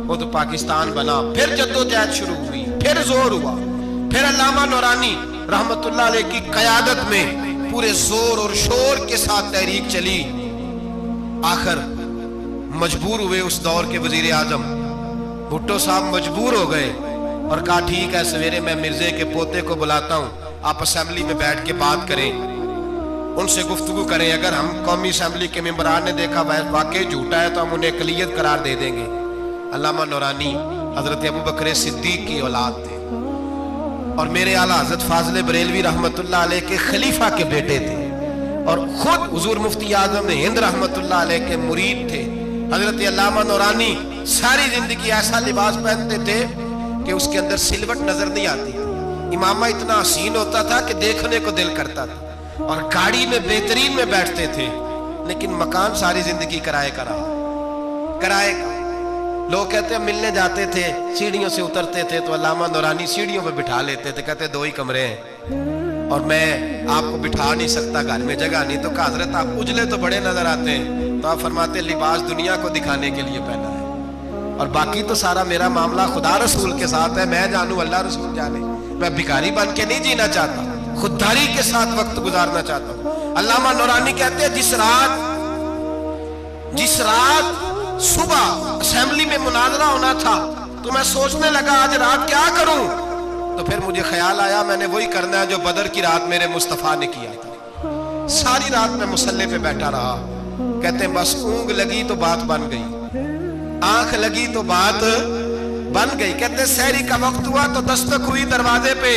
وہ تو پاکستان بنا، پھر جدوجہد شروع ہوئی، پھر زور ہوا، پھر علامہ نورانی رحمت اللہ علیہ کی قیادت میں پورے زور اور شور کے ساتھ تحریک چلی۔ آخر مجبور ہوئے اس دور کے وزیر اعظم بھٹو صاحب مجبور ہو گئے اور کہا ٹھیک ہے سویرے میں مرزے کے پوتے کو بلاتا ہوں، آپ اسمبلی میں بیٹھ کے بات کریں، ان سے گفتگو کریں، اگر ہم قومی اسمبلی کے ممبران نے دیکھا واقعی جھوٹا ہے تو ہم انہیں اقلیت قرار دے دیں گے۔ علامہ نورانی حضرت ابوبکر صدیق کی اولاد تھے اور میرے اعلیٰ حضرت فاضل بریلوی رحمت اللہ علیہ کے خلیفہ کے بیٹے تھے، اور خود حضور مفتی اعظم ہند رحمت اللہ علیہ کے مرید تھے۔ حضرت علامہ نورانی ساری زندگی ایسا لباس پہنتے تھے کہ اس کے اندر سلوٹ نظر نہیں آتی، امامہ اتنا حسین ہوتا تھا کہ دیکھنے کو دل کرتا تھا، اور گاڑی میں بہترین میں بیٹھتے تھے، لیکن مکان ساری زندگی کرائے کا رہا، کرائے کا۔ لوگ کہتے ہیں ملنے جاتے تھے سیڑھیوں سے اترتے تھے تو علامہ نورانی سیڑھیوں پہ بٹھا لیتے تھے، کہتے 2 ہی کمرے ہیں اور میں آپ کو بٹھا نہیں سکتا، گھر میں جگہ نہیں، تو کہا حضرت آپ اجلے تو بڑے نظر آتے ہیں، تو آپ فرماتے لباس دنیا کو دکھانے کے لیے پہنا ہے اور باقی تو سارا میرا معاملہ خدا رسول کے ساتھ ہے، میں جانوں اللہ رسول جانے، میں بھکاری بن کے نہیں جینا چاہتا، خودداری کے ساتھ وقت گزارنا چاہتا ہوں۔ علامہ نورانی کہتے ہیں جس رات صبح اسمبلی میں مناظرہ ہونا تھا تو میں سوچنے لگا آج رات کیا کروں، تو پھر مجھے خیال آیا میں نے وہی کرنا ہے جو بدر کی رات میرے مصطفیٰ نے کیا تھا۔ ساری رات میں مصلی پہ بیٹھا رہا، کہتے ہیں بس اونگ لگی تو بات بن گئی، آنکھ لگی تو بات بن گئی۔ کہتے ہیں سحری کا وقت ہوا تو دستک ہوئی دروازے پہ،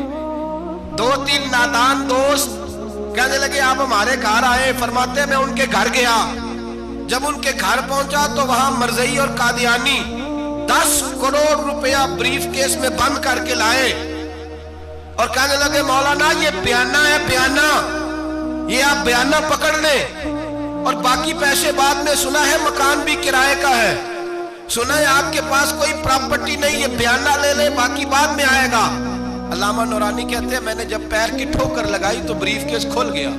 2-3 نادان دوست کہنے لگے آپ ہمارے گھر آئے، فرماتے میں ان کے گھر گیا، جب ان کے گھر پہنچا تو وہاں مرزئی اور قادیانی 10 کروڑ روپیہ بریف کیس میں بند کر کے لائے اور کہنے لگے مولانا یہ بیانہ ہے، بیانہ، یہ آپ بیانہ پکڑ لیں اور باقی پیسے بعد میں، سنا ہے مکان بھی کرائے کا ہے، سنا ہے آپ کے پاس کوئی پراپرٹی نہیں، یہ بیانہ لے لیں باقی بعد میں آئے گا۔ علامہ نورانی کہتے ہیں میں نے جب پیر کی ٹھوکر لگائی تو بریف کیس کھل گیا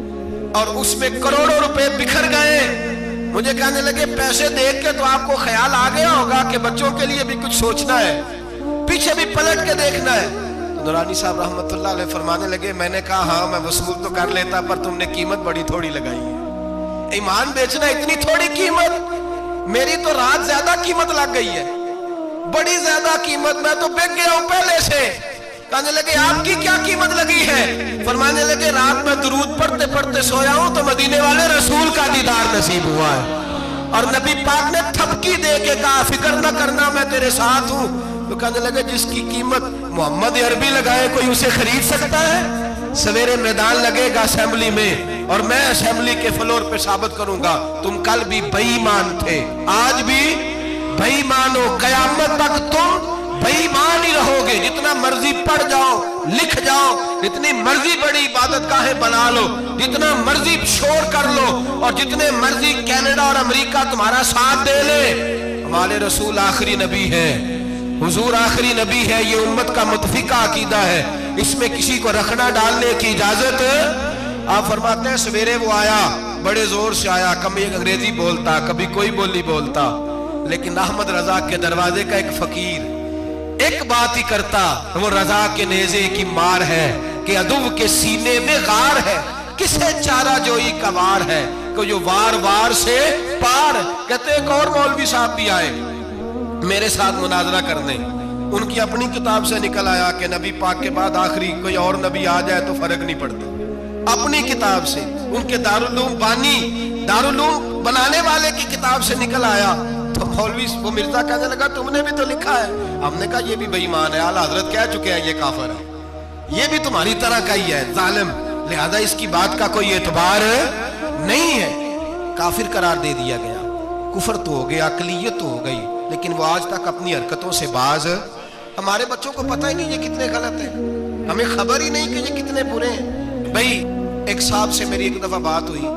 اور اس میں کروڑوں روپے بکھر گئے۔ مجھے کہنے لگے پیسے دیکھ کے تو آپ کو خیال آ گیا ہوگا کہ بچوں کے لیے بھی کچھ سوچنا ہے، پیچھے بھی پلٹ کے دیکھنا ہے۔ نورانی صاحب رحمت اللہ علیہ فرمانے لگے میں نے کہا ہاں میں وصول تو کر لیتا پر تم نے قیمت بڑی تھوڑی لگائی ہے، ایمان بیچنا اتنی تھوڑی قیمت، میری تو رات زیادہ قیمت لگ گئی ہے، بڑی زیادہ قیمت، میں تو بک گیا ہوں پہلے سے۔ کہنے لگے آپ کی کیا قیمت لگی ہے؟ فرمانے لگے رات میں درود پڑھتے پڑھتے سویا ہوں تو مدینے والے رسول کا دیدار نصیب ہوا ہے، اور نبی پاک نے تھپکی دے کے کہا فکر نہ کرنا میں تیرے ساتھ ہوں۔ تو کہنے لگے جس کی قیمت محمد عربی لگائے کوئی اسے خرید سکتا ہے؟ سویرے میدان لگے گا اسمبلی میں اور میں اسمبلی کے فلور پہ ثابت کروں گا تم کل بھی بے ایمان تھے، آج بھی بے ایمان ہو، قیامت تک تم بے ایمان ہی رہو گے، جتنا مرضی پڑھ جاؤ، لکھ جاؤ، جتنی مرضی بڑی عبادت گاہیں بنا لو، جتنا مرضی شور کر لو اور جتنے مرضی کینیڈا اور امریکہ تمہارا ساتھ دے لے، ہمارے رسول آخری نبی ہے، حضور آخری نبی ہے، یہ امت کا متفقہ عقیدہ ہے، اس میں کسی کو رکھنا ڈالنے کی اجازت۔ آپ فرماتے ہیں سویرے وہ آیا، بڑے زور سے آیا، کبھی انگریزی بولتا کبھی کوئی بولی بولتا، لیکن احمد رضا کے دروازے کا ایک فقیر ایک بات ہی کرتا، وہ رضا کے نیزے کی مار ہے کہ عدو کے سینے میں غار ہے، کسے چارہ جوئی کا وار ہے کہ جو وار وار سے پار۔ کہتے ایک اور مولوی صاحب بھی آئے میرے ساتھ مناظرہ کرنے، ان کی اپنی کتاب سے نکل آیا کہ نبی پاک کے بعد آخری کوئی اور نبی آ جائے تو فرق نہیں پڑتا، اپنی کتاب سے، ان کے دارالعلوم بانی، دارالعلوم بنانے والے کی کتاب سے نکل آیا۔ تو مولوی وہ مرزا کہنے لگا تم نے بھی تو لکھا ہے، ہم نے کہا یہ بھی بے ایمان ہے، اعلیٰ حضرت کہہ چکے ہیں یہ کافر ہے، یہ بھی تمہاری طرح کا ہی ہے ظالم، لہذا اس کی بات کا کوئی اعتبار نہیں ہے، کافر قرار دے دیا گیا، کفر تو ہو گیا، اقلیت تو ہو گئی، لیکن وہ آج تک اپنی حرکتوں سے باز۔ ہمارے بچوں کو پتہ ہی نہیں یہ کتنے غلط ہیں، ہمیں خبر ہی نہیں کہ یہ کتنے برے ہیں۔ بھائی ایک صاحب سے میری ایک دفعہ بات ہوئی،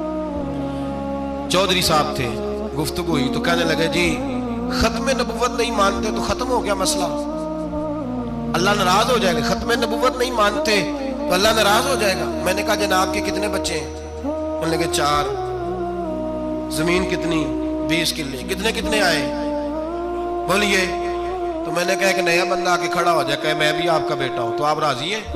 چودھری صاحب تھے، گفتگو ہوئی تو کہنے لگے جی ختم نبوت نہیں مانتے تو ختم ہو گیا مسئلہ، اللہ ناراض ہو جائے گا، ختم نبوت نہیں مانتے تو اللہ ناراض ہو جائے گا۔ میں نے کہا جناب کے کتنے بچے ہیں؟ انہوں نے کہا 4، زمین کتنی؟ 20 کلے، کتنے آئے؟ بولیے. تو میں نے کہا کہ نیا بندہ آ کے کھڑا ہو جائے کہ میں بھی آپ کا بیٹا ہوں, تو آپ راضی ہیں؟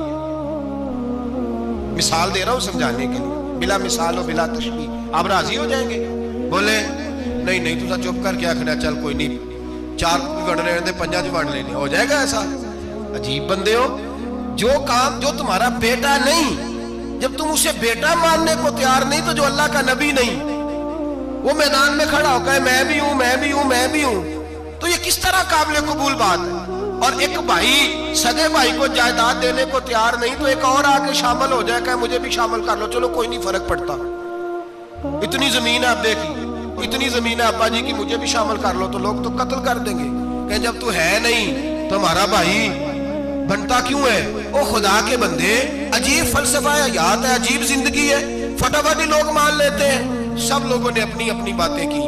مثال دے رہا ہوں سمجھانے کے لیے, بلا مثال و بلا تشبیہ. آپ راضی ہو جائیں گے؟ بولے نہیں تو چپ کر کے آخنا چل کوئی نہیں, 4 گڑ رہے تھے 5 وڑ لینے, ہو جائے گا ایسا؟ عجیب بندے ہو. جو کام جو تمہارا بیٹا نہیں, جب تم اسے بیٹا ماننے کو تیار نہیں, تو جو اللہ کا نبی نہیں وہ میدان میں کھڑا ہو کہ میں بھی ہوں میں بھی ہوں میں بھی ہوں, تو یہ کس طرح قابل قبول بات ہے؟ اور ایک بھائی سگے بھائی کو جائیداد دینے کو تیار نہیں, تو ایک اور آ کے شامل ہو جائے کہ مجھے بھی شامل کر لو, چلو کوئی نہیں فرق پڑتا, اتنی زمین ہے آپ دیکھیے, اتنی زمین ہے ابا جی کی, مجھے بھی شامل کر لو, تو لوگ تو قتل کر دیں گے کہ جب تو ہے نہیں تو ہمارا بھائی بنتا کیوں ہے؟ او خدا کے بندے, عجیب فلسفہ حیات ہے, عجیب زندگی ہے, فٹافٹ لوگ مان لیتے ہیں. سب لوگوں نے اپنی اپنی باتیں کی,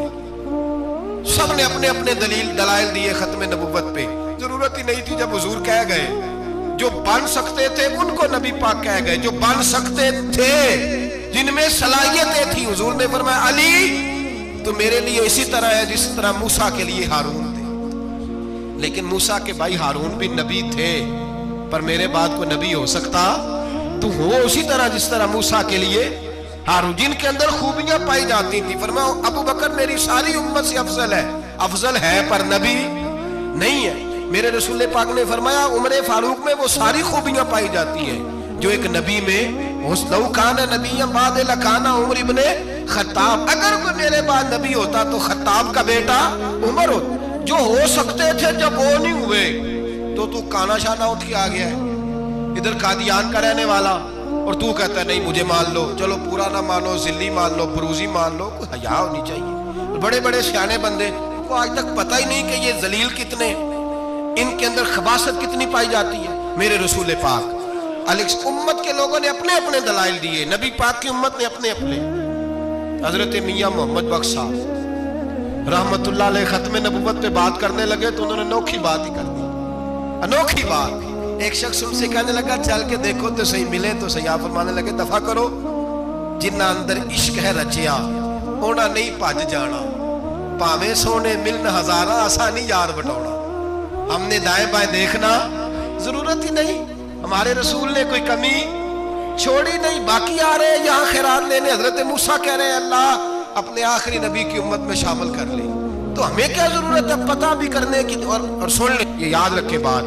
سب نے اپنے اپنے دلائل دیے ختم نبوت پہ. ضرورت ہی نہیں تھی, جب حضور کہہ گئے جو بن سکتے تھے ان کو نبی پاک کہہ گئے, جو بن سکتے تھے جن میں صلاحیتیں تھی, حضور نے فرمایا علی تو میرے لیے اسی طرح ہے جس طرح موسیٰ کے لیے ہارون تھے. لیکن موسیٰ کے بھائی ہارون بھی نبی تھے, پر میرے بعد کو نبی ہو سکتا تو ہو اسی طرح جس طرح موسیٰ کے لیے ہارون, جن کے اندر خوبیاں پائی جاتی تھی. فرمایا ابو بکر میری ساری امت سے افضل ہے پر نبی نہیں ہے. میرے رسول پاک نے فرمایا عمر فاروق میں وہ ساری خوبیاں پائی جاتی ہیں جو ایک نبی میں. لو کان نبی بعد لکان عمر ابن خطاب, اگر کوئی میرے بعد نبی ہوتا تو خطاب کا بیٹا عمر ہوتا. جو ہو سکتے تھے جب وہ نہیں ہوئے, تو کانا شانہ اٹھ کے آ گیا ہے ادھر قادیان کا رہنے والا, اور تو کہتا ہے نہیں مجھے مان لو, چلو پورا نہ مانو, ذلی مان لو, بروزی مان لو, کوئی حیا ہونی چاہیے. بڑے بڑے سیانے بندے کو آج تک پتہ ہی نہیں کہ یہ ذلیل کتنے, ان کے اندر خباثت کتنی پائی جاتی ہے. میرے رسول پاک امت کے لوگوں نے اپنے اپنے دلائل دیے, نبی پاک کی امت نے اپنے اپنے. حضرت میاں محمد بخش صاحب رحمت اللہ علیہ ختم نبوت پہ بات کرنے لگے تو انہوں نے انوکھی بات ہی کر دی, انوکھی بات. ایک شخص ان سے کہنے لگا چل کے دیکھو تو صحیح, ملے تو صحیح. آپ فرمانے لگے دفع کرو, جنہ اندر عشق ہے رچیا اونا نہیں پاج جانا, پاویں سونے ملن ہزارہ آسانی یار بٹونا. ہم نے دائیں بائیں دیکھنا ضرورت ہی نہیں, ہمارے رسول نے کوئی کمی چھوڑی نہیں. باقی آ رہے ہیں یہاں خیرات لینے, حضرت موسیٰ کہہ رہے ہیں اللہ اپنے آخری نبی کی امت میں شامل کر لے, تو ہمیں کیا ضرورت ہے پتہ بھی کرنے کی. اور سن لیں, یہ یاد رکھے بات,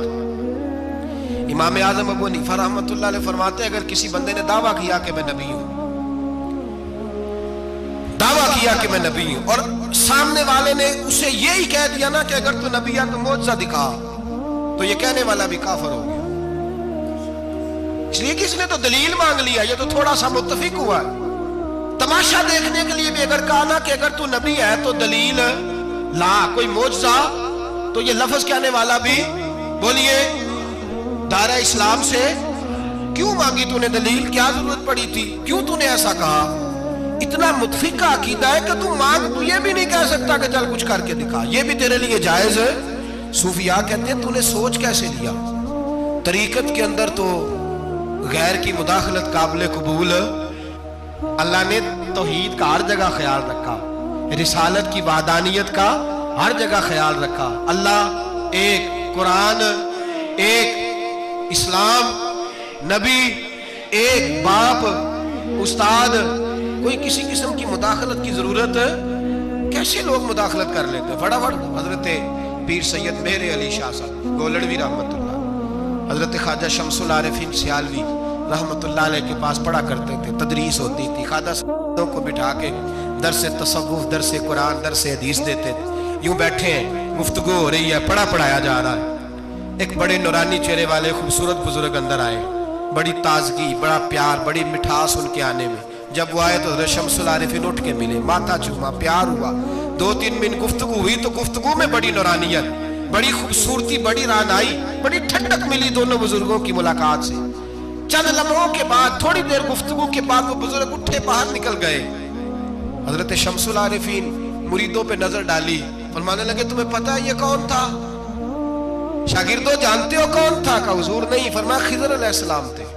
امام اعظم ابو حنیفہ رحمۃ اللہ علیہ فرماتے ہیں اگر کسی بندے نے دعویٰ کیا کہ میں نبی ہوں, دعویٰ کیا کہ میں نبی ہوں, اور سامنے والے نے اسے یہی کہہ دیا نا کہ اگر تو نبی ہے تو معجزہ دکھا, تو یہ کہنے والا بھی کافر ہو گیا. اس لیے کہ اس نے تو دلیل مانگ لیا, یہ تو تھوڑا سا متفق ہوا ہے. تماشا دیکھنے کے لیے بھی اگر کہا نا کہ اگر تو نبی ہے تو دلیل لا, کوئی معجزہ, تو یہ لفظ کہنے والا بھی بولیے دائرہ اسلام سے کیوں مانگی تو نے دلیل, کیا ضرورت پڑی تھی, کیوں تو نے ایسا کہا. اتنا متفقہ عقیدہ ہے کہ تو مانگ, تو یہ بھی نہیں کہہ سکتا کہ چل کچھ کر کے دکھا, یہ بھی تیرے لیے جائز ہے. صوفیاء کہتے ہیں تو نے سوچ کیسے لیا, طریقت کے اندر تو غیر کی مداخلت قابل قبول. اللہ نے توحید کا ہر جگہ خیال رکھا, رسالت کی وحدانیت کا ہر جگہ خیال رکھا. اللہ ایک, قرآن ایک, اسلام, نبی ایک, باپ, استاد, کوئی کسی قسم کی مداخلت کی ضرورت کیسے لوگ مداخلت کر لیتے ہیں. فٹافٹ حضرت پیر سید مہر علی شاہ صاحب گولڑوی رحمت اللہ, حضرت خواجہ شمس العارفین سیالوی رحمت اللہ علیہ کے پاس پڑھا کرتے تھے, تدریس ہوتی تھی. خواجہ صاحب کو بٹھا کے درس تصوف, درس قرآن, درس حدیث دیتے تھے. یوں بیٹھے ہیں, گفتگو ہو رہی ہے, پڑھایا جا رہا ہے. ایک بڑے نورانی چہرے والے خوبصورت بزرگ اندر آئے, بڑی تازگی, بڑا پیار, بڑی مٹھاس ان کے آنے میں. جب وہ آئے تو حضرت شمس العارفین اٹھ کے ملے, ماتھا چوما, پیار ہوا. 2-3 منٹ گفتگو ہوئی تو گفتگو میں بڑی نورانیت, بڑی خوبصورتی, بڑی رانائی, بڑی ٹھنڈک ملی دونوں بزرگوں کی ملاقات سے. چند لمحوں کے بعد, تھوڑی دیر گفتگو کے بعد وہ بزرگ اٹھے باہر نکل گئے. حضرت شمس العارفین مریدوں پہ نظر ڈالی, فرمانے لگے تمہیں پتہ ہے یہ کون تھا؟ شاگردوں جانتے ہو کون تھا؟ کہا حضور نہیں. فرمایا خضر علیہ السلام تھے,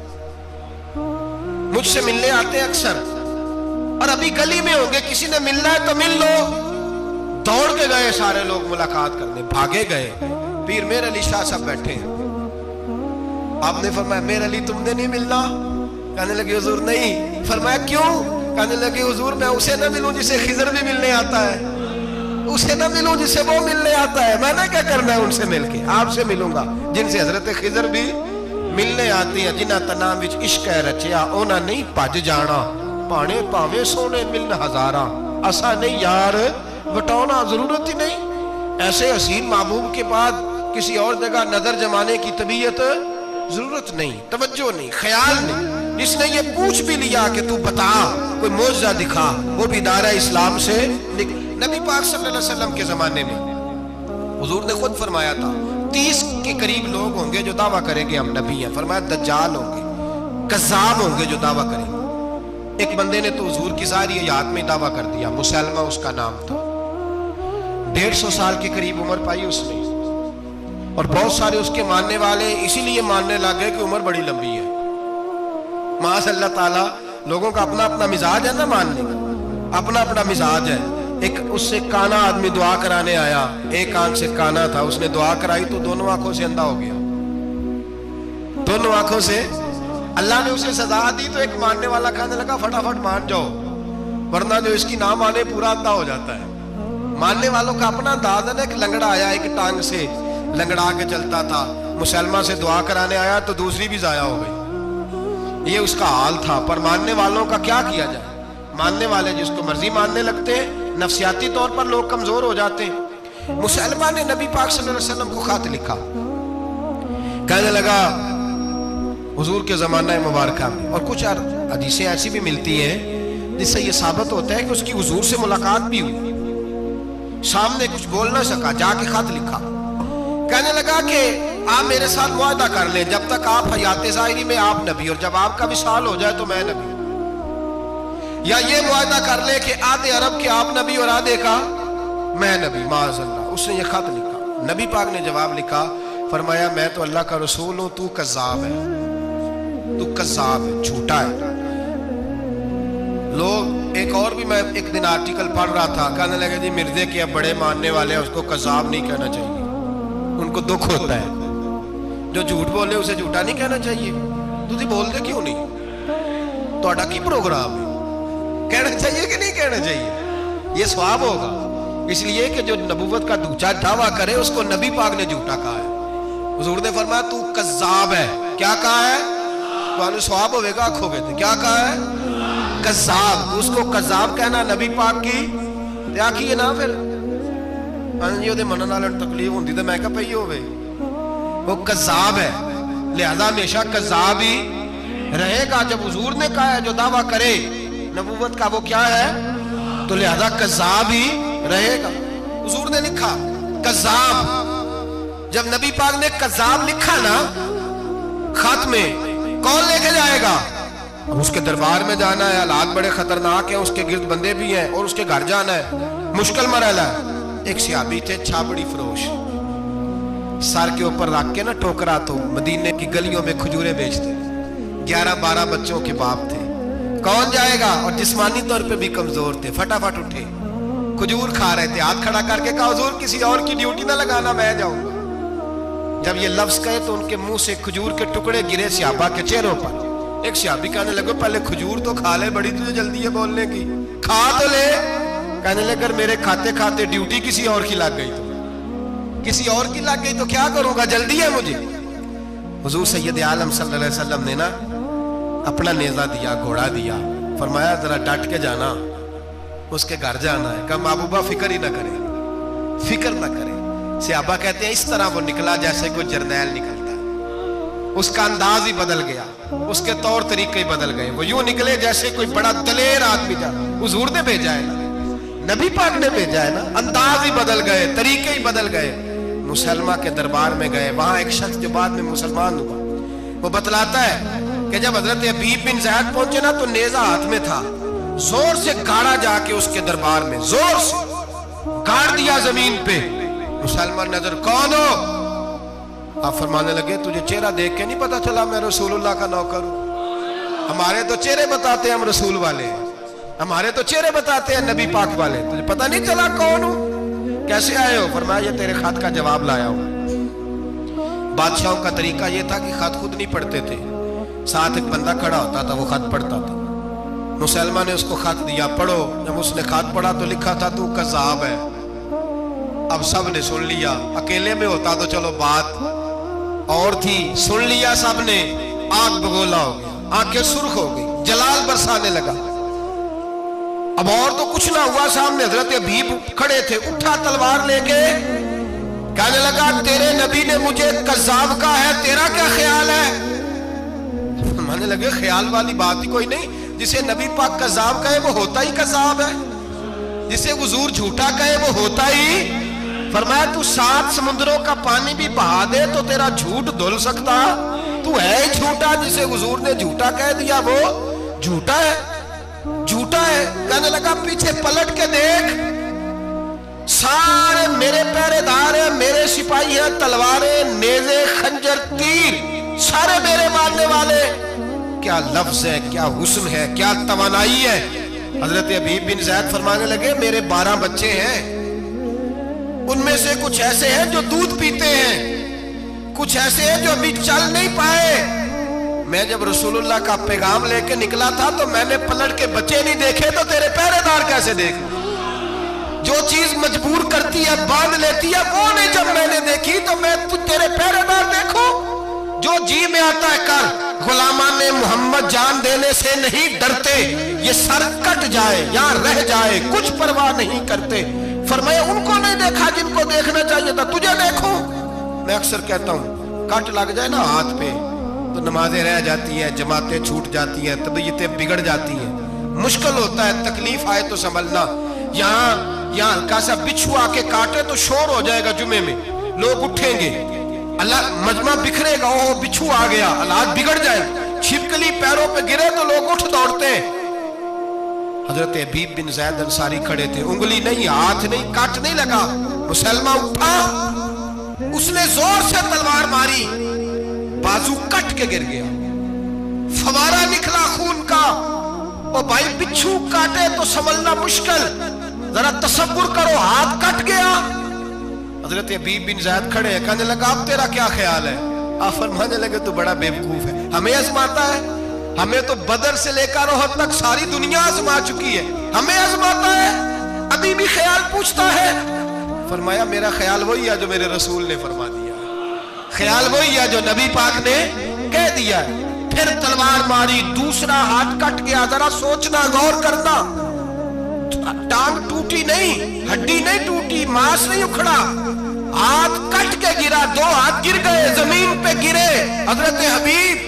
مجھ سے ملنے آتے اکثر, اور ابھی گلی میں ہوں گے, کسی نے ملنا ہے تو مل لو. دوڑ کے گئے سارے لوگ ملاقات کرنے، بھاگے گئے، پیر میر علی شاہ صاحب بیٹھے ہیں۔ آپ نے فرمایا میر علی تم نے نہیں ملنا؟ کہنے لگے حضور نہیں۔ فرمایا کیوں؟ کہنے لگے حضور میں اسے نہ ملوں جسے خضر بھی ملنے آتا ہے، اسے نہ ملوں جسے وہ ملنے آتا ہے، میں نے کیا کرنا ہے ان سے مل کے؟ آپ سے ملوں گا جن سے حضرت خضر بھی ملنے آتی ہیں، جنہ تنام وچ عشق ہے رچیا انہاں نہیں بھج جانا، پانے پاوے سونے ملن ہزاراں، اسا نہیں یار بٹانا ضرورت ہی نہیں۔ ایسے حسین محبوب کے بعد کسی اور جگہ نظر جمانے کی طبیعت ضرورت نہیں، توجہ نہیں، خیال نہیں۔ جس نے یہ پوچھ بھی لیا کہ تو بتا کوئی معجزہ دکھا، وہ بھی دائرہ اسلام سے نبی پاک صلی اللہ علیہ وسلم کے زمانے میں حضور نے خود فرمایا تھا 30 کے قریب لوگ ہوں گے جو دعویٰ کریں گے ہم نبی ہیں۔ فرمایا دجال ہوں گے، کذاب ہوں گے جو دعویٰ کریں گے۔ ایک بندے نے تو حضور کی ظاہری حیات میں دعویٰ کر دیا، مسلمہ اس کا نام تھا، 150 سال کے قریب عمر پائی اس نے، اور بہت سارے اس کے ماننے والے اسی لیے ماننے لگے کہ عمر بڑی لمبی ہے۔ معاذ اللہ تعالیٰ، لوگوں کا اپنا اپنا مزاج ہے نا، ماننے کا اپنا اپنا مزاج ہے۔ ایک اس سے کانا آدمی دعا کرانے آیا، ایک آنکھ سے کانا تھا، اس نے دعا کرائی تو دونوں آنکھوں سے اندھا ہو گیا، دونوں آنکھوں سے۔ اللہ نے اسے سزا دی تو ایک ماننے والا کہنے لگا فٹافٹ مان جاؤ، ورنہ جو اس کی نہ مانے پورا اندھا ہو جاتا ہے۔ ماننے والوں کا اپنا انداز ہے نا۔ ایک لنگڑا آیا، ایک ٹانگ سے لنگڑا کے چلتا تھا، مسلمہ سے دعا کرانے آیا تو دوسری بھی ضائع ہو گئی، یہ اس کا حال تھا۔ پر ماننے والوں کا کیا کیا جائے؟ ماننے والے جس کو مرضی ماننے لگتے ہیں، نفسیاتی طور پر لوگ کمزور ہو جاتے ہیں۔ مسلمہ نے نبی پاک صلی اللہ علیہ وسلم کو خط لکھا، کہنے لگا حضور کے زمانہ مبارکہ میں، اور کچھ حدیثیں ایسی بھی ملتی ہیں جس سے یہ ثابت ہوتا ہے کہ اس کی حضور سے ملاقات بھی ہوئی، سامنے کچھ بول نہ سکا، جا کے خط لکھا، کہنے لگا کہ آپ میرے ساتھ معاہدہ کر لیں، جب تک آپ حیات ظاہری میں آپ نبی، اور جب آپ کا وصال ہو جائے تو میں نبی، یا یہ معاہدہ کر لیں کہ آدھے عرب کے آپ نبی اور آدھے کا میں نبی۔ معاذ اللہ، اس نے یہ خط لکھا۔ نبی پاک نے جواب لکھا، فرمایا میں تو اللہ کا رسول ہوں، تو کذاب ہے، تو کذاب ہے، جھوٹا ہے۔ لوگ ایک اور بھی، میں ایک دن آرٹیکل پڑھ رہا تھا، کہنے لگے جی مرزے کے اب بڑے ماننے والے ہیں، اس کو کذاب نہیں کہنا چاہیے، ان کو دکھ ہوتا ہے، جو جھوٹ بولے اسے جھوٹا نہیں کہنا چاہیے۔ تجھے بول دے کیوں نہیں؟ تو کی پروگرام ہے، کہنا چاہیے کہ نہیں کہنا چاہیے؟ یہ ثواب ہوگا، اس لیے کہ جو نبوت کا دوچا دعویٰ کرے اس کو نبی پاک نے جھوٹا کہا ہے۔ حضور نے فرمایا تو کذاب ہے، کیا کہا ہے؟ تو ثواب ہوئے گا، آنکھوں گے تھے، کیا کہا ہے؟ کذاب۔ اس کو کذاب کہنا نبی پاک کی کیا کیے نا، پھر انجیو دے منن والے تکلیف ہوندی تے میں کہا پئی ہوے، وہ کذاب ہے، لہذا ہمیشہ کذاب ہی رہے گا۔ جب حضور نے کہا ہے جو دعویٰ کرے نبوت کا وہ کیا ہے، تو لہذا کذاب ہی رہے گا۔ حضور نے لکھا کذاب، جب نبی پاک نے کذاب لکھا نا خط میں، کون لے کے جائے گا؟ اس کے دربار میں جانا ہے، حالات بڑے خطرناک ہیں، اس کے گرد بندے بھی ہیں، اور اس کے گھر جانا ہے، مشکل مرحلہ ہے۔ ایک صحابی تھے چھاپڑی فروش، سر کے اوپر رکھ کے نا ٹوکرا، تو مدینے کی گلیوں میں کھجورے بیچتے، 11-12 بچوں کے باپ تھے۔ کون جائے گا؟ اور جسمانی طور پہ بھی کمزور تھے، فٹافٹ اٹھے، کھجور کھا رہے تھے، ہاتھ کھڑا کر کے کہا حضور کسی اور کی ڈیوٹی نہ لگانا، میں جاؤں گا۔ جب یہ لفظ کہے تو ان کے منہ سے کھجور کے ٹکڑے گرے صحابہ کے چہروں پر۔ ایک صحابی کہنے لگے پہلے کھجور تو کھا لے، بڑی تجھے جلدی ہے بولنے کی، کھا تو لے۔ کہنے لگے اگر میرے کھاتے کھاتے ڈیوٹی کسی اور کی لگ گئی تو، کسی اور کی لگ گئی تو کیا کروں گا، جلدی ہے مجھے۔ حضور سید عالم صلی اللہ علیہ وسلم نے نا اپنا نیزہ دیا، گھوڑا دیا، فرمایا ذرا ڈٹ کے جانا، اس کے گھر جانا ہے۔ کہا محبوبہ فکر ہی نہ کرے، فکر نہ کرے۔ صحابہ کہتے ہیں اس طرح وہ نکلا جیسے کوئی جرنیل نکلتا ہے، اس کا انداز ہی بدل گیا، اس کے طور طریقے ہی بدل گئے، وہ یوں نکلے جیسے کوئی بڑا دلیر آدمی جا۔ حضور نے بھیجا ہے نا، نبی پاک نے بھیجا ہے نا، انداز ہی بدل گئے، طریقے ہی بدل گئے۔ مسلمہ کے دربار میں گئے، وہاں ایک شخص جو بعد میں مسلمان ہوا، وہ بتلاتا ہے کہ جب حضرت حبیب بن زید پہنچے نا تو نیزہ ہاتھ میں تھا، زور سے گاڑا جا کے اس کے دربار میں، زور سے گاڑ دیا زمین پہ۔ مسلمان نظر، کون ہو؟ آپ فرمانے لگے تجھے چہرہ دیکھ کے نہیں پتا چلا میں رسول اللہ کا نوکر ہوں؟ ہمارے تو چہرے بتاتے ہیں ہم رسول والے ہیں، ہمارے تو چہرے بتاتے ہیں نبی پاک والے، تجھے پتا نہیں چلا کون ہوں؟ कैसे आए हो? फरमाया ये तेरे खत का जवाब लाया हूं। बादशाहों का तरीका ये था कि खत खुद नहीं पढ़ते थे, साथ एक बंदा खड़ा होता था, वो खत पढ़ता था। मुसलमान ने उसको खत दिया, पढ़ो। जब उसने खत पढ़ा तो लिखा था तू कज़्ज़ाब है। अब सब ने सुन लिया, अकेले में होता तो चलो बात और थी, सुन लिया सब ने, आग बगोला हो गया, आंखें सुर्ख हो गई, जलाल बरसाने लगा। अब और तो कुछ ना हुआ, सामने हजरत अबीब खड़े थे, उठा तलवार लेके कहने लगा तेरे नबी ने मुझे कज़्ज़ाब कहा है, तेरा क्या ख्याल है? मानने लगे ख्याल वाली बात ही कोई नहीं, जिसे नबी पाक कज़्ज़ाब कहे वो होता ही कज़्ज़ाब है, जिसे हुजूर झूठा कहे वो होता ही। फरमाया तू 7 समुद्रों का पानी भी बहा दे तो तेरा झूठ धुल सकता, तू है ही झूठा, जिसे हुजूर ने झूठा कह दिया वो झूठा है, झूठा है। कहने लगा पीछे पलट के देख, सारे मेरे पहरेदार हैं, मेरे सिपाही हैं, तलवारें, नेज़े, खंजर, तीर सारे मेरे मारने वाले। क्या लफ्ज है, क्या हुस्न है, क्या तवानाई है। हजरत अबीब बिन ज़ैद फरमाने लगे मेरे 12 बच्चे हैं, उनमें से कुछ ऐसे हैं जो दूध पीते हैं, कुछ ऐसे हैं जो अभी चल नहीं पाए। मैं जब रसूलुल्लाह का पैगाम लेके निकला था तो मैंने पलट के बच्चे नहीं देखे, तो तेरे पहरेदार कैसे देख? जो चीज मजबूर करती है, बांध लेती है, वो नहीं जब मैंने देखी तो मैं तेरे पहरेदार देखो। जो जी में आता है कर, गुलामाने मोहम्मद जान देने से नहीं डरते, ये सर कट जाए या रह जाए कुछ परवाह नहीं करते। फरमाया उनको नहीं देखा जिनको देखना चाहिए था, तुझे देखो। मैं अक्सर कहता हूँ कट लग जाए ना हाथ पे तो नमाजें रह जाती हैं, जमातें छूट जाती हैं, तबीयतें बिगड़ जाती हैं, मुश्किल होता है, तकलीफ आए तो संभलना। यहाँ हल्का सा बिच्छू आके काटे तो शोर हो जाएगा, जुमे में लोग उठेंगे, अल्लाह मजमा बिखरेगा, ओ बिच्छू आ गया, हालात बिगड़ जाए। छिपकली पैरों पे गिरे तो लोग उठ दौड़ते हैं। हजरत अबीब बिन ज़ैद अंसारी खड़े थे, उंगली नहीं, हाथ नहीं, काट नहीं लगा। मुसलमान उठा, उसने जोर से तलवार मारी, बाजू कट के गिर गया, फवारा निकला खून का। ओ भाई बिच्छू काटे तो संभलना मुश्किल, जरा तसव्वुर करो हाथ कट गया। हजरत अबीब बिन ज़ैद खड़े, कहने लगा अब तेरा क्या ख्याल है? आप फरमाने लगे तू बड़ा बेवकूफ है, हमें आजमाता है, हमें तो बदर से लेकर ओहद तक सारी दुनिया आजमा चुकी है, हमें आजमाता है, अभी भी ख्याल पूछता है। फरमाया मेरा ख्याल वही है जो मेरे रसूल ने फरमा दिया, ख्याल वही है जो नबी पाक ने कह दिया। फिर तलवार मारी, दूसरा हाथ कट गया। जरा सोचना, गौर करना, टांग टूटी नहीं, हड्डी नहीं टूटी, मांस नहीं उखड़ा, हाथ कट के गिरा, 2 हाथ गिर गए, जमीन पे गिरे। हजरत हबीब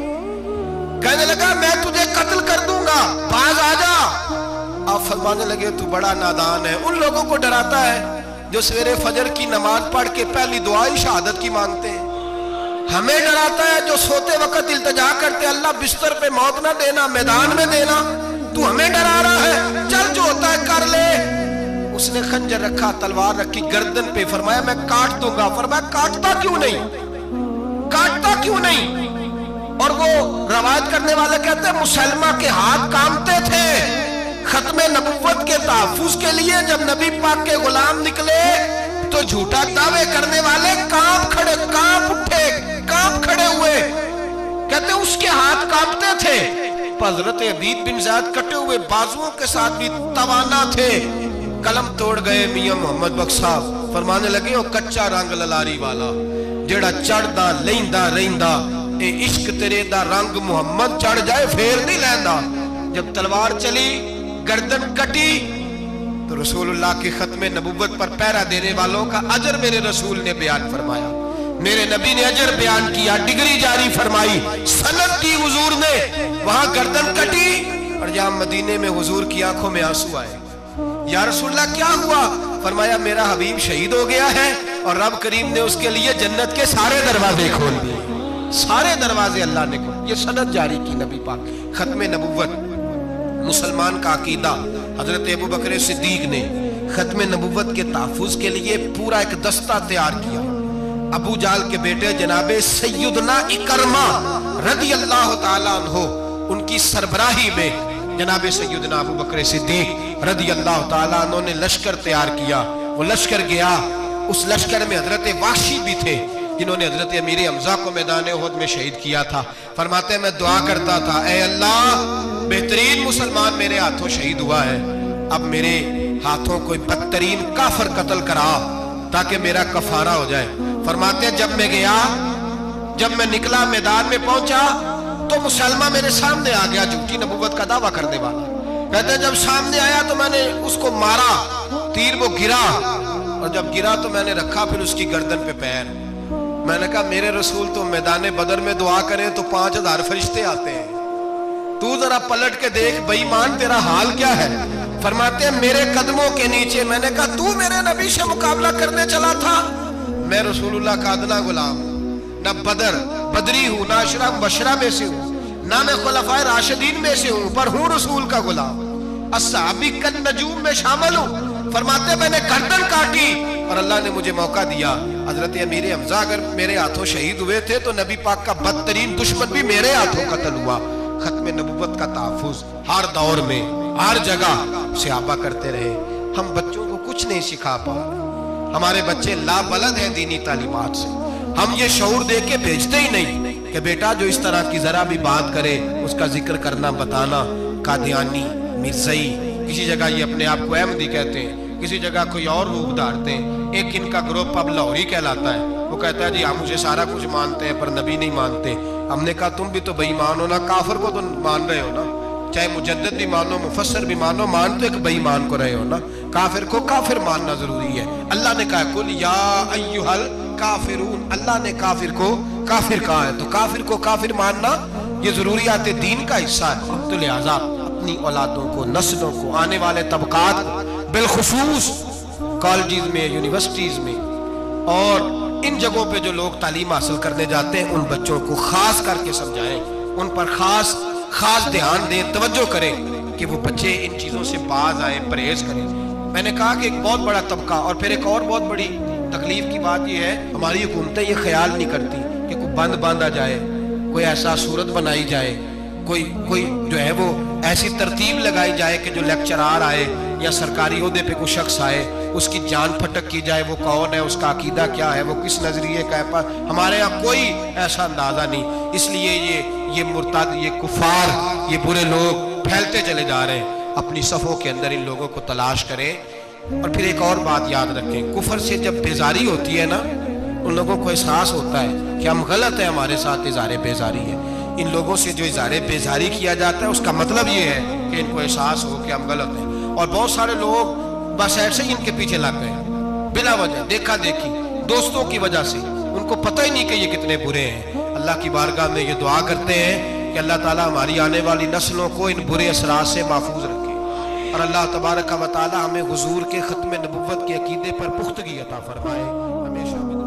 कहने लगा मैं तुझे कत्ल कर दूंगा, बाज आ जा। आप फरमाने लगे तू बड़ा नादान है। उन लोगों को डराता है जो सवेरे फजर की नमाज पढ़ के पहली दुआ ही शहादत की मांगते हैं। हमें डराता है जो सोते वक्त इल्तिजा करते अल्लाह बिस्तर पे मौत ना देना, मैदान में देना। तू हमें डरा रहा है, चल जो होता है कर ले। उसने खंजर रखा, तलवार रखी गर्दन पे, फरमाया मैं काट दूंगा। फरमाया काटता क्यों नहीं, काटता क्यों नहीं? और वो रवायत करने वाले कहते हैं मुसलमा के हाथ कांपते थे खत्मे नबुव्वत के तहफ्फुज के लिए। जब नबी पाक के गुलाम निकले तो झूठा दावे करने वाले कांप खड़े, कांप उठे, कांप खड़े हुए। कहते उसके हाथ कांपते थे। हजरत अबीब बिन ज़ैद कटे हुए बाजुओं के साथ भी तवाना थे। कलम तोड़ गए मियां मोहम्मद बख्श साहब, फरमाने लगे ओ कच्चा रंग ललारी वाला जेड़ा चढ़दा लैंदा रहिंदा, ए इश्क तेरे दा रंग मुहम्मद चढ़ जाए फेर नहीं लैंदा। जब तलवार चली, गर्दन कटी, तो रसूलुल्लाह के खत्मे नबुव्वत पर पहरा देने वालों का अजर मेरे रसूल ने बयान फरमाया। मेरे नबी ने अजर बयान किया, डिग्री जारी फरमाई, सनद दी हुजूर ने। वहां गर्दन कटी और जहां मदीने में हुजूर की आंखों में आंसू आए। या रसूलल्लाह क्या हुआ? फरमाया मेरा हबीब शहीद हो गया है और रब करीम ने उसके लिए जन्नत के सारे दरवाजे खोल दिए, सारे दरवाजे अल्लाह ने खोल। ये सनद जारी की नबी पाक, खत्मे नबुव्वत। मुसलमान का अकीदा हजरत अबू बकर सिद्दीक ने खत्मे नबुव्वत के तहफ्फुज के लिए पूरा एक दस्ता तैयार किया। अबू जाल के बेटे जनाबे सैयदना इकरमा रज़ी अल्लाह ताला अन्हु, उनकी सरबराही में जनाबे सैयदना अबू बकर सिद्दीक रज़ी अल्लाह ताला अन्हु ने लश्कर तैयार किया। وہ لشکر گیا، اس لشکر میں حضرت وحشی بھی تھے جنہوں نے حضرت امیر حمزہ کو میدان احد میں شہید کیا تھا۔ فرماتے ہیں میں دعا کرتا تھا، اے اللہ بہترین مسلمان میرے ہاتھوں شہید ہوا ہے، اب میرے ہاتھوں کوئی بدترین کافر قتل کرا تاکہ میرا کفارہ ہو جائے۔ فرماتے ہیں جب میں گیا، جب میں نکلا میدان میں پہنچا تو مسلمہ میرے سامنے آ گیا، جھوٹی نبوت کا دعویٰ کرنے والا۔ کہتے ہیں جب سامنے آیا تو میں نے اس کو مارا، تیر وہ گرا، اور جب گرا تو میں نے رکھا پھر اس کی گردن پہ پیر۔ میں نے کہا میرے رسول تو میدان بدر میں دعا کرے تو 5000 فرشتے آتے ہیں، تو ذرا پلٹ کے دیکھ بے ایمان تیرا حال کیا ہے۔ فرماتے ہیں میرے قدموں کے نیچے، میں نے کہا تو میرے نبی سے مقابلہ کرنے چلا تھا؟ میں رسول اللہ کا ادنا غلام ہوں، نہ بدری ہوں، نہ اشرا مبشرہ میں سے ہوں، نہ میں خلفائے راشدین میں سے ہوں، پر ہوں رسول کا غلام، الصحابی کالنجوم میں شامل ہوں۔ فرماتے میں نے گردن کاٹی اور اللہ نے مجھے موقع دیا۔ حضرت امیر حمزہ اگر میرے ہاتھوں شہید ہوئے تھے تو نبی پاک کا بدترین دشمن بھی میرے ہاتھوں قتل ہوا۔ ختم نبوت کا تحفظ ہر دور میں ہر جگہ صحابہ کرتے رہے۔ ہم بچوں کو کچھ نہیں سکھا پا رہے، ہمارے بچے لابلد ہیں دینی تعلیمات سے، ہم یہ شعور دے کے بھیجتے ہی نہیں کہ بیٹا جو اس طرح کی ذرا بھی بات کرے اس کا ذکر کرنا بتانا، قادیانی، مرزائی، کسی جگہ یہ اپنے آپ کو احمدی کہتے ہیں، کسی جگہ کوئی اور روپ دھارتے ہیں۔ ایک ان کا گروپ اب لاہوری کہلاتا ہے، وہ کہتا ہے جی ہم مجھے سارا کچھ مانتے ہیں پر نبی نہیں مانتے۔ ہم نے کہا تم بھی تو بے ایمان ہو نا، کافر کو تو مان رہے ہو نا، چاہے مجدد بھی مانو مفسر بھی مانو، مان تو ایک بے ایمان کو رہے ہو نا، کافر کو کافر ماننا ضروری ہے۔ اللہ نے کہا کل یا ایھا الکافرون، اللہ نے کافر کو کافر کہا ہے تو کافر کو کافر ماننا یہ ضروریات دین کا حصہ ہے۔ تو لہٰذا اپنی اولادوں کو، نسلوں کو، آنے والے طبقات کو، بالخصوص کالجز میں، یونیورسٹیز میں اور ان جگہوں پہ جو لوگ تعلیم حاصل کرنے جاتے ہیں، ان بچوں کو خاص کر کے سمجھائیں، ان پر خاص دھیان دیں، توجہ کریں کہ وہ بچے ان چیزوں سے باز آئیں، پرہیز کریں۔ میں نے کہا کہ ایک بہت بڑا طبقہ، اور پھر ایک اور بہت بڑی تکلیف کی بات یہ ہے، ہماری حکومتیں یہ خیال نہیں کرتی کہ کوئی بند باندھا جائے، کوئی ایسا صورت بنائی جائے، کوئی جو ہے وہ ایسی ترتیب لگائی جائے کہ جو لیکچرار آئے یا سرکاری عہدے پہ کوئی شخص آئے اس کی جان پھٹک کی جائے، وہ کون ہے، اس کا عقیدہ کیا ہے، وہ کس نظریے کا ہے۔ ہمارے ہاں کوئی ایسا اندازہ نہیں، اس لیے یہ مرتد، یہ کفار، یہ برے لوگ پھیلتے چلے جا رہے ہیں۔ اپنی صفوں کے اندر ان لوگوں کو تلاش کریں۔ اور پھر ایک اور بات یاد رکھیں، کفر سے جب بیزاری ہوتی ہے نا، ان لوگوں کو احساس ہوتا ہے کہ ہم غلط ہیں، ہمارے ساتھ اظہار بیزاری ہے۔ ان لوگوں سے جو اظہار بیزاری کیا جاتا ہے اس کا مطلب یہ ہے کہ ان کو احساس ہو کہ ہم غلط ہیں، اور بہت سارے لوگ بس ایسے ہی ان کے پیچھے لگ گئے بلا وجہ، دیکھا دیکھی، دوستوں کی وجہ سے، ان کو پتہ ہی نہیں کہ یہ کتنے برے ہیں۔ اللہ کی بارگاہ میں یہ دعا کرتے ہیں کہ اللہ تعالیٰ ہماری آنے والی نسلوں کو ان برے اثرات سے محفوظ رکھے، اور اللہ تبارک و تعالیٰ ہمیں حضور کے ختم نبوت کے عقیدے پر پختگی عطا فرمائے ہمیشہ۔